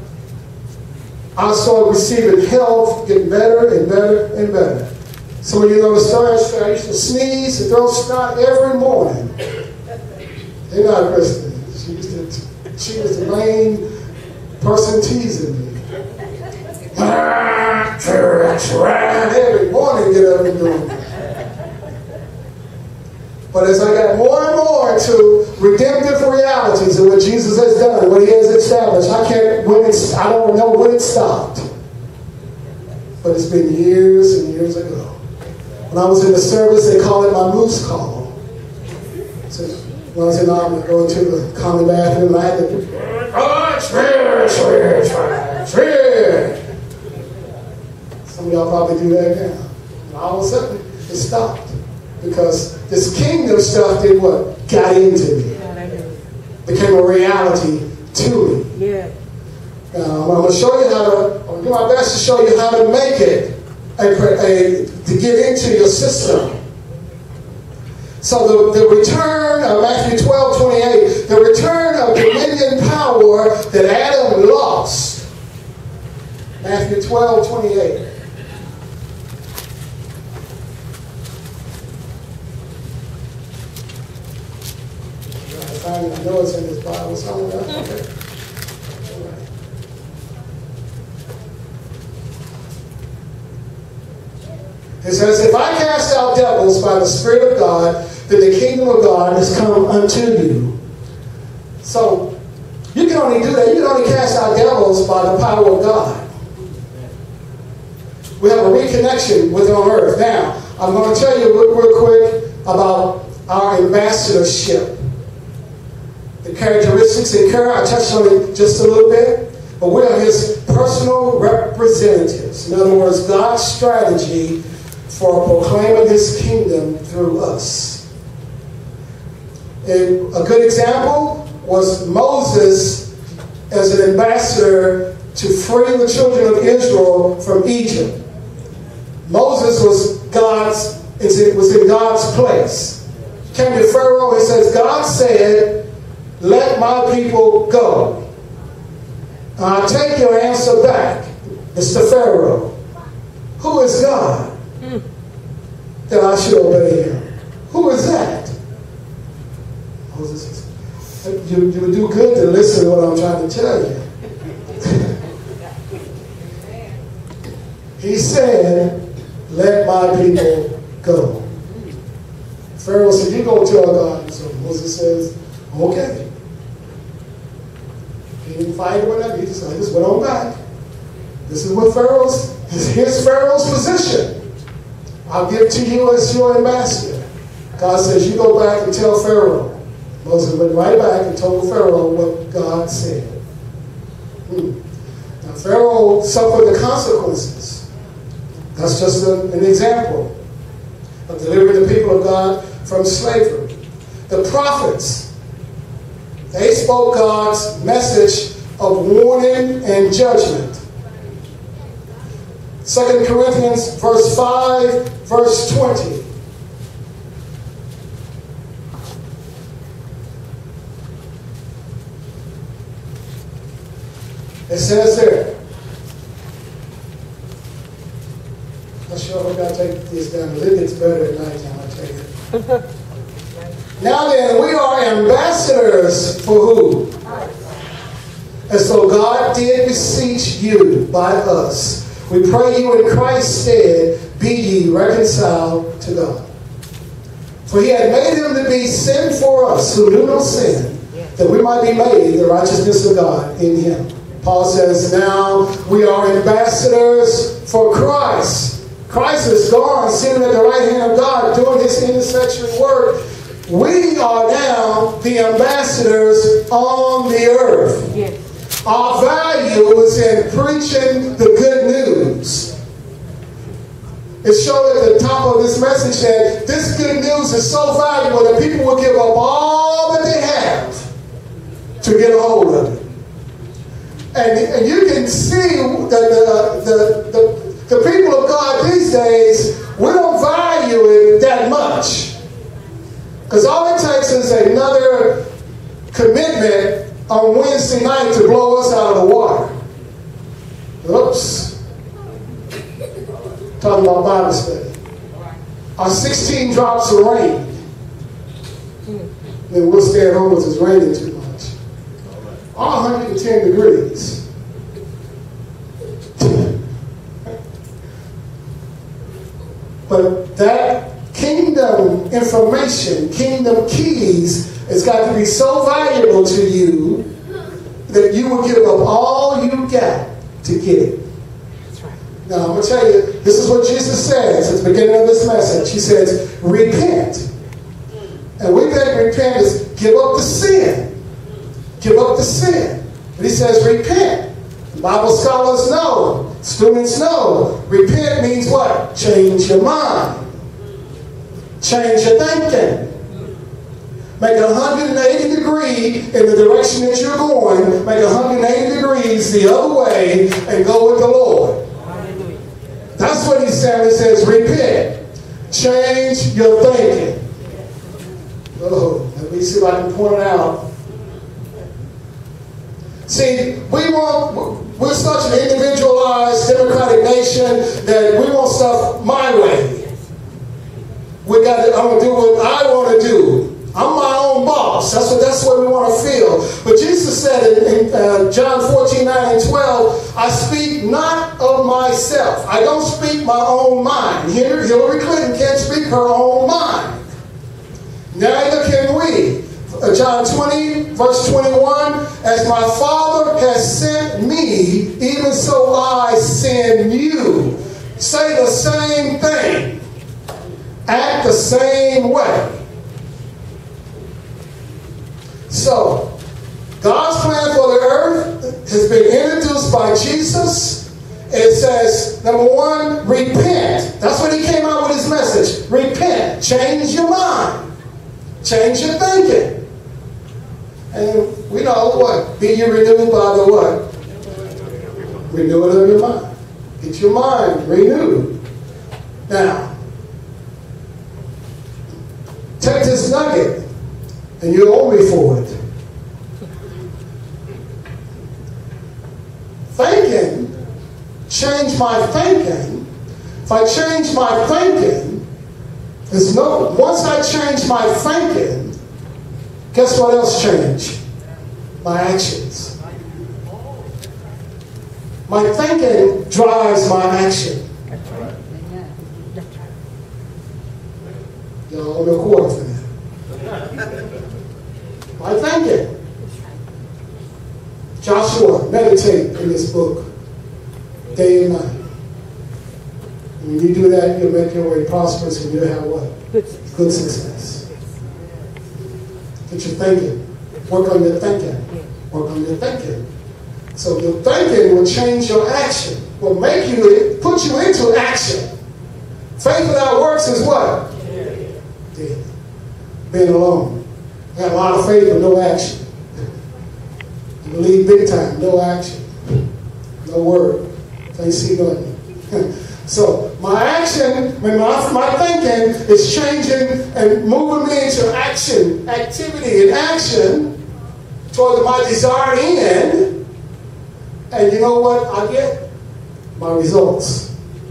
I started receiving health, getting better and better and better. Some of you know the story. I used to sneeze and throw snot every morning. They're not Kristen. She used to. She was the main person teasing me. Every morning, get up and do it. But as I got more and more into redemptive realities of what Jesus has done, what he has established, I can't, when it's, I don't know when it stopped. But it's been years and years ago. When I was in the service, they call it my moose call. So when I was in the army, going to the common bathroom, and I had to, oh, swear, swear, swear, swear. Some of y'all probably do that now. And all of a sudden, it stopped. Because this kingdom stuff did what? Got into me. Became a reality to me. Yeah. Uh, I'm going to show you how to, I'm going to do my best to show you how to make it, a, a, to get into your system. So the, the return of Matthew twelve twenty-eight, the return of dominion power that Adam lost. Matthew twelve twenty-eight. I know it's in this Bible somewhere. Okay. It says, if I cast out devils by the Spirit of God, then the kingdom of God has come unto you. So, you can only do that. You can only cast out devils by the power of God. We have a reconnection with on earth. Now, I'm going to tell you real, real quick about our ambassadorship. The characteristics in Kerr, I touched on it just a little bit, but we are his personal representatives. In other words, God's strategy for proclaiming his kingdom through us. And a good example was Moses as an ambassador to free the children of Israel from Egypt. Moses was God's, it was in God's place. Came to Pharaoh and says, God said, let my people go. I take your answer back, Mister Pharaoh. Who is God that I should obey him? Who is that? Moses says, you, you would do good to listen to what I'm trying to tell you. He said, let my people go. Pharaoh said, you go tell God. So Moses says, okay. He didn't fight or whatever. He just, I just went on back. This is what Pharaoh's, here's Pharaoh's position. I'll give to you as your ambassador. God says, you go back and tell Pharaoh. Moses went right back and told Pharaoh what God said. Hmm. Now Pharaoh suffered the consequences. That's just a, an example of delivering the people of God from slavery. The prophets, they spoke God's message of warning and judgment. Second Corinthians verse five, verse twenty. It says there. I'm sure I gotta take this down. It gets better at night time, I take it. Now then, we are ambassadors for who? And so God did beseech you by us. We pray you in Christ's stead, be ye reconciled to God. For he had made him to be sin for us, who knew no sin, that we might be made the righteousness of God in him. Paul says, now we are ambassadors for Christ. Christ is gone, sitting at the right hand of God, doing his intercessory work. We are now the ambassadors on the earth. Yes. Our value is in preaching the good news. It showed at the top of this message that this good news is so valuable that people will give up all that they have to get a hold of it. And, and you can see that the, the, the, the people of God these days, we don't value it that much. Because all it takes is another commitment on Wednesday night to blow us out of the water. Oops. Talking about Bible study. Our sixteen drops of rain. Then we'll stay at home because it's raining too much. All one hundred ten degrees. But that kingdom information, kingdom keys, it's got to be so valuable to you that you will give up all you got to get it. That's right. Now, I'm going to tell you, this is what Jesus says at the beginning of this message. He says, repent. And we think repent is give up the sin. Give up the sin. But he says, repent. Bible scholars know, students know, repent means what? Change your mind. Change your thinking. Make a one hundred eighty degree in the direction that you're going. Make a one hundred eighty degree ways the other way and go with the Lord. That's what he's saying. He says, repent. Change your thinking. Oh, let me see if I can point it out. See, we want, we're such an individualized, democratic nation that we want stuff my way. We got to, I'm going to do what I want to do. I'm my own boss. That's what. That's what we want to feel. But Jesus said in, in uh, John fourteen, nine and twelve, I speak not of myself. I don't speak my own mind. Here, Hillary Clinton can't speak her own mind. Neither can we. Uh, John twenty, verse twenty-one, as my Father has sent me, even so I send you. Say the same thing. Act the same way. So, God's plan for the earth has been introduced by Jesus. It says, number one, repent. That's when he came out with his message. Repent. Change your mind. Change your thinking. And we know what? Be ye renewed by the what? Renewing of your mind. Get your mind renewed. Now, take this nugget. And you owe me for it. Thinking, change my thinking. If I change my thinking, there's no, once I change my thinking, guess what else changed? My actions. My thinking drives my action. Y'all owe me a quarter for that. My thinking. Joshua, meditate in this book day and night. And when you do that, you'll make your way prosperous and you'll have what? Good success. Get your thinking. Work on your thinking. Work on your thinking. So your thinking will change your action. Will make you, put you into action. Faith without works is what? Dead. Being alone. Got a lot of faith but no action. You believe big time, no action. No word. Can't see nothing. So my action, when my, my thinking is changing and moving me into action, activity and action toward my desired end. And you know what I get? My results.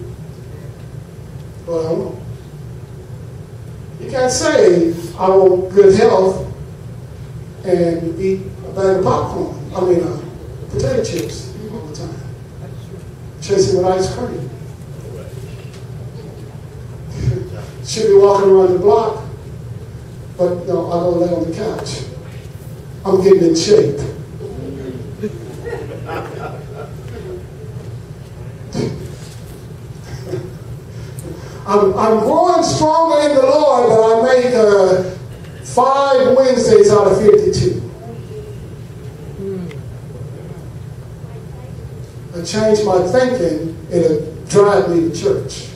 Well, I don't know. You can't say I want good health and eat a bag of popcorn. I mean, uh, potato chips all the time. Chasing with ice cream. Should be walking around the block, but no, I go lay on the couch. I'm getting in shape. I'm, I'm growing stronger in the Lord, but I make uh, five Wednesdays out of fifty-two. I change my thinking, it'll drive me to church.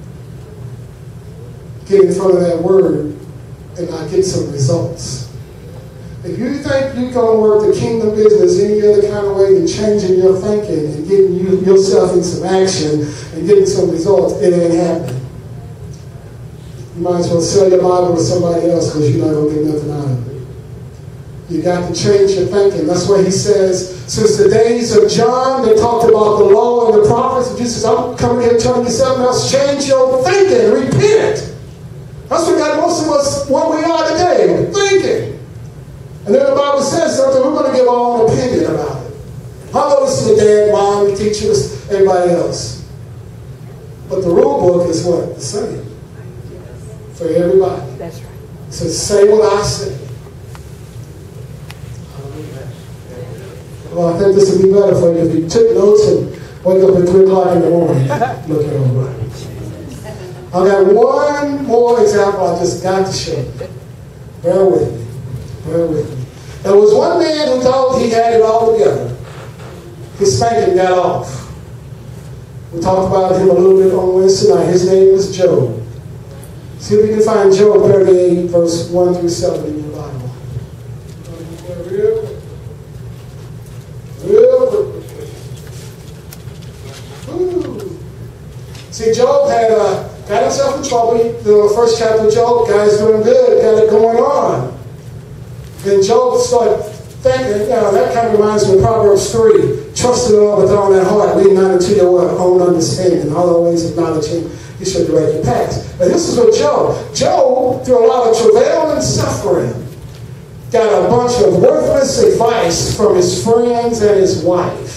Get in front of that word, and I get some results. If you think you're going to work the kingdom business any other kind of way than changing your thinking and getting you, yourself in some action and getting some results, it ain't happening. You might as well sell your Bible to somebody else because you're not going to get nothing out of it. You got to change your thinking. That's why he says, since the days of John, they talked about the law and the prophets. And Jesus says, I'm coming here telling you something else. Change your thinking. Repent. That's what got most of us what we are today. We're thinking. And then the Bible says something, we're going to give our own opinion about it. I'm going to listen to dad, mom, the teachers, everybody else. But the rule book is what? The same. For everybody. That's right. It says, say what I say. Well, I think this would be better for you if you took notes and wake up at three o'clock in the morning. Look at over. I've got one more example I just got to show you. Bear with me. Bear with me. There was one man who thought he had it all together. His spanking got off. We talked about him a little bit on Wednesday night. His name was Job. See if we can find Job thirty-eight, verse one through seven in your Bible. Real quick. Real quick. See, Job had uh, got himself in trouble. The first chapter of Job, guy's doing good, got it going on. Then Job started thinking, you know, that kind of reminds me of Proverbs three. Trust in the Lord with all thy heart, lean not into your own understanding. All always acknowledge him, he shall direct your paths. But this is what Job. Job, through a lot of travail and suffering, got a bunch of worthless advice from his friends and his wife.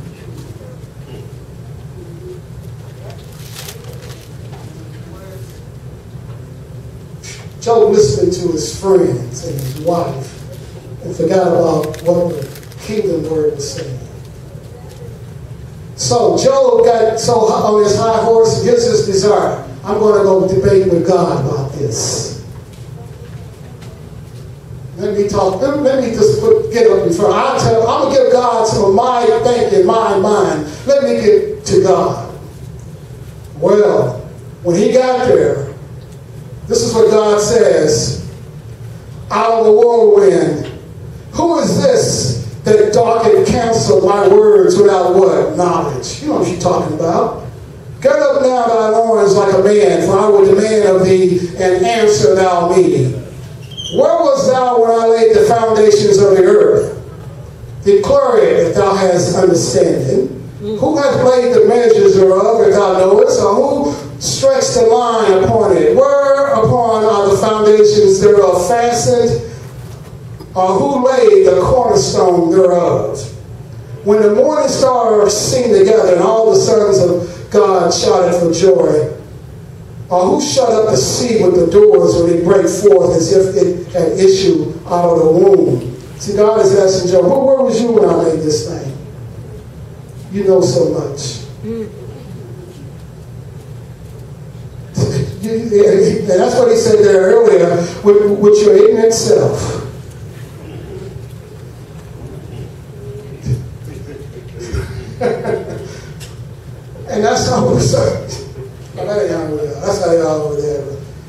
Job listened to his friends and his wife and forgot about what the kingdom word was saying. So Job got so on his high horse, here's his desire. I'm going to go debate with God about this. Let me talk, let me, let me just put, get up in front. I'll tell, I'm going to give God some of my thinking, my mind. Let me get to God. Well, when he got there, this is what God says, out of the whirlwind. Who is this that darkened counsel my words without what? Knowledge. You know what she's talking about. Gird up now thy loins like a man, for I will demand of thee, and answer thou me. Where was thou when I laid the foundations of the earth? Declare it if thou hast understanding. Who hath laid the measures thereof, if thou knowest? Or who stretched the line upon it? Whereupon are the foundations thereof fastened? Or who laid the cornerstone thereof? When the morning stars sing together, and all the sons of God shouted for joy, or who shut up the sea with the doors when it break forth as if it had issued out of the womb? See, God is asking Job, where was you when I made this thing? You know so much. Mm. And that's what he said there earlier, with, with your ignorant self. And that's how we're saying. That's how they are over there.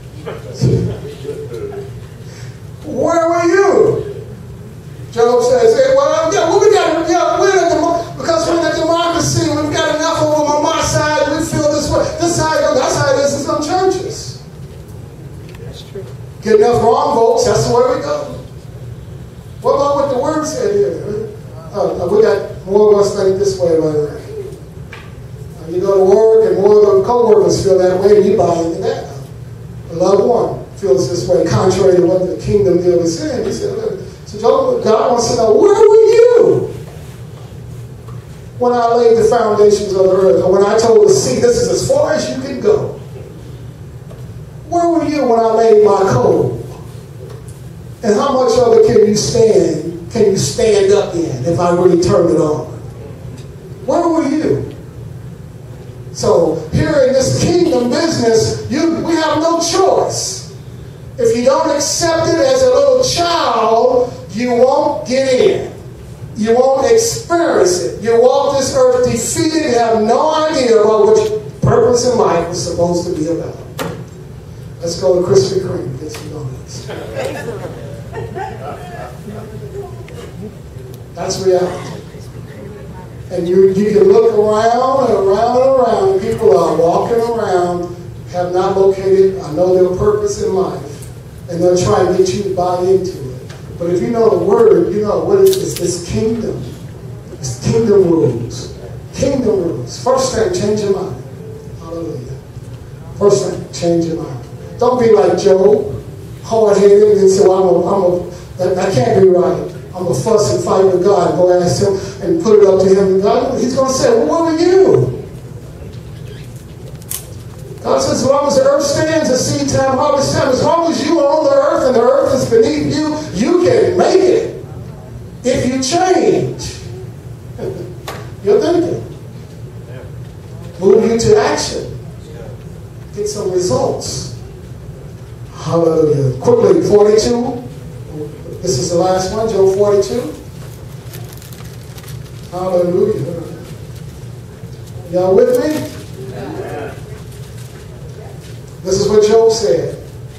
Where were you? Job says, hey, well, yeah, well, we got, yeah, we're in the, because we're in a democracy, we've got enough of them on my side, we feel this way. This is how it goes. That's how it is in some churches. That's true. Get enough wrong votes, that's the way we go. What about what the word said here? Uh, we got more of us think this way, right? You go to work and more of the co-workers feel that way and you buy into that. A loved one feels this way, contrary to what the kingdom deal is saying. He said, so Job, God wants to know, where were you when I laid the foundations of the earth, or when I told the sea, this is as far as you can go? Where were you when I made my code? And how much of it can you stand, can you stand up in if I really turn it on? Where were you? So here in this kingdom business, you, we have no choice. If you don't accept it as a little child, you won't get in. You won't experience it. You walk this earth defeated and have no idea about what your purpose in life was supposed to be about. Let's go to Krispy Kreme and get some donuts. That's reality. And you, you can look around and around and around, and people are walking around, have not located, I know their purpose in life, and they're trying to get you to buy into it. But if you know the word, you know what it is. It's kingdom. It's kingdom rules. Kingdom rules. First thing, change your mind. Hallelujah. First thing, change your mind. Don't be like Job, hard-headed, and say, well, I'm a, I'm a, that can't be right. I'm going to fuss and fight with God. Go ask him and put it up to him. And God, he's going to say, well, where were you? God says, as long as the earth stands, the seed time, harvest time, as long as you are on the earth and the earth is beneath you, you can make it. If you change your thinking. Move you to action. Get some results. Hallelujah. Quickly, forty-two. This is the last one, Job forty-two. Hallelujah. Y'all with me? Yeah. This is what Job said.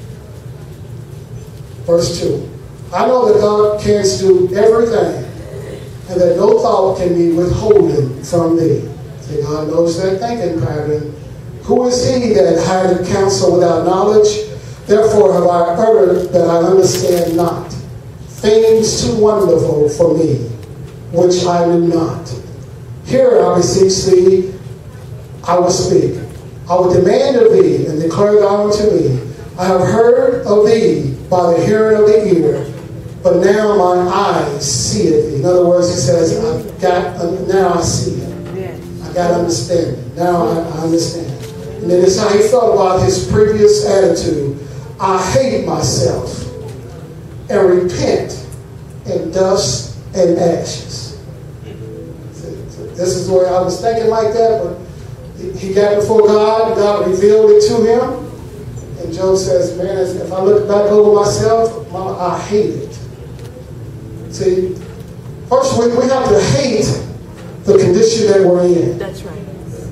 Verse two. I know that God can do everything, and that no thought can be withholden from thee. See, God knows that thinking pattern, Who is he that hideth counsel without knowledge? Therefore have I uttered that I understand not. Things too wonderful for me, which I knew not. Here I beseech thee, I will speak. I will demand of thee, and declare thou unto me. I have heard of thee by the hearing of the ear, but now mine eyes see thee. In other words, he says, I've got, now I see it. I got understanding. Now I, I understand. And then it's how he felt about his previous attitude. I hate myself and repent in dust and ashes. This is the way I was thinking like that, but he got before God, God revealed it to him. And Job says, man, if I look back over myself, Mama, I hate it. See, first we, we have to hate the condition that we're in. That's right.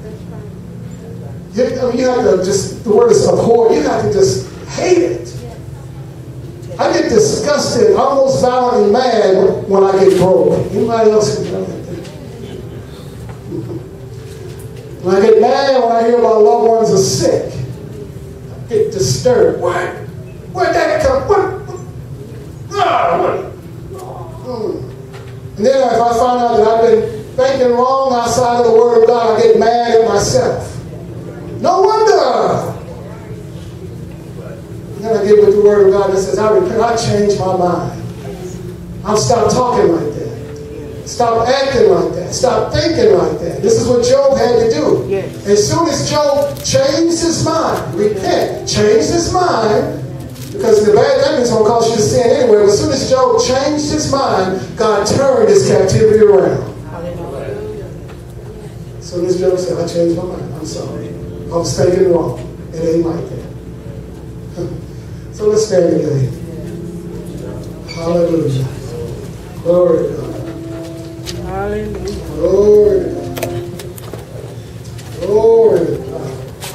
You, I mean, you have to just, the word is abhor, you have to just hate it. I get disgusted, almost violently mad when I get broke. Anybody else can do that? When I get mad when I hear my loved ones are sick, I get disturbed. What? Where'd that come? What? Ah, what? Hmm. And then if I find out that I've been thinking wrong outside of the Word of God, I get mad at myself. No wonder. And then I get with the Word of God that says, I repent, I change my mind. I'll stop talking like that. Stop acting like that. Stop thinking like that. This is what Job had to do. Yes. As soon as Job changed his mind, repent, changed his mind, because the bad thing is going to cause you to sin anyway. But as soon as Job changed his mind, God turned his captivity around. Hallelujah. As soon as Job said, I changed my mind. I'm sorry. I was thinking wrong. It ain't like that. So let's stand together. Hallelujah. Glory to God. Hallelujah. Glory to God. Glory to God.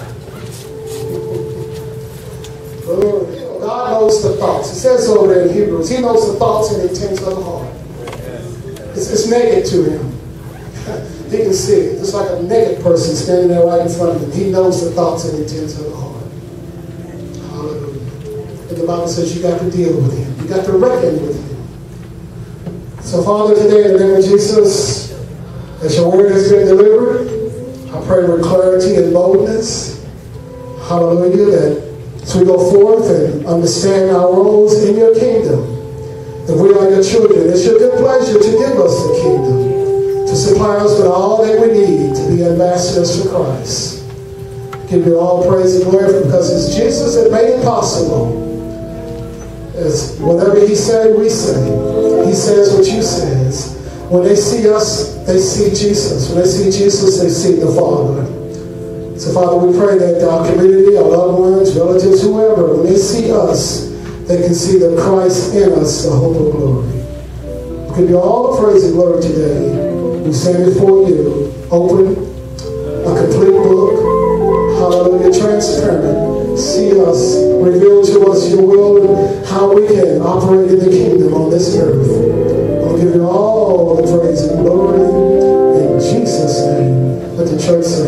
Glory. You know, God knows the thoughts. It says over there in Hebrews, he knows the thoughts and intents of the heart. It's, it's naked to him. He can see it. It's like a naked person standing there right in front of him. He knows the thoughts and intents of the heart. Hallelujah. And the Bible says you got to deal with him. You got to reckon with him. So, Father, today in the name of Jesus, as your word has been delivered, I pray with clarity and boldness. Hallelujah. That as we go forth and understand our roles in your kingdom, that we are your children. It's your good pleasure to give us the kingdom, to supply us with all that we need to be ambassadors for Christ. Give you all praise and glory because it's Jesus that made it possible. It's whatever he said, we say. He says what you says. When they see us, they see Jesus. When they see Jesus, they see the Father. So, Father, we pray that our community, our loved ones, relatives, whoever, when they see us, they can see the Christ in us, the hope of glory. We give you all the praise and glory today. We stand before you, open, a complete book, hallelujah, transparent. See us, reveal to us your will and how we can operate in the kingdom on this earth. I'll give you all the praise and glory in Jesus' name. Let the church say,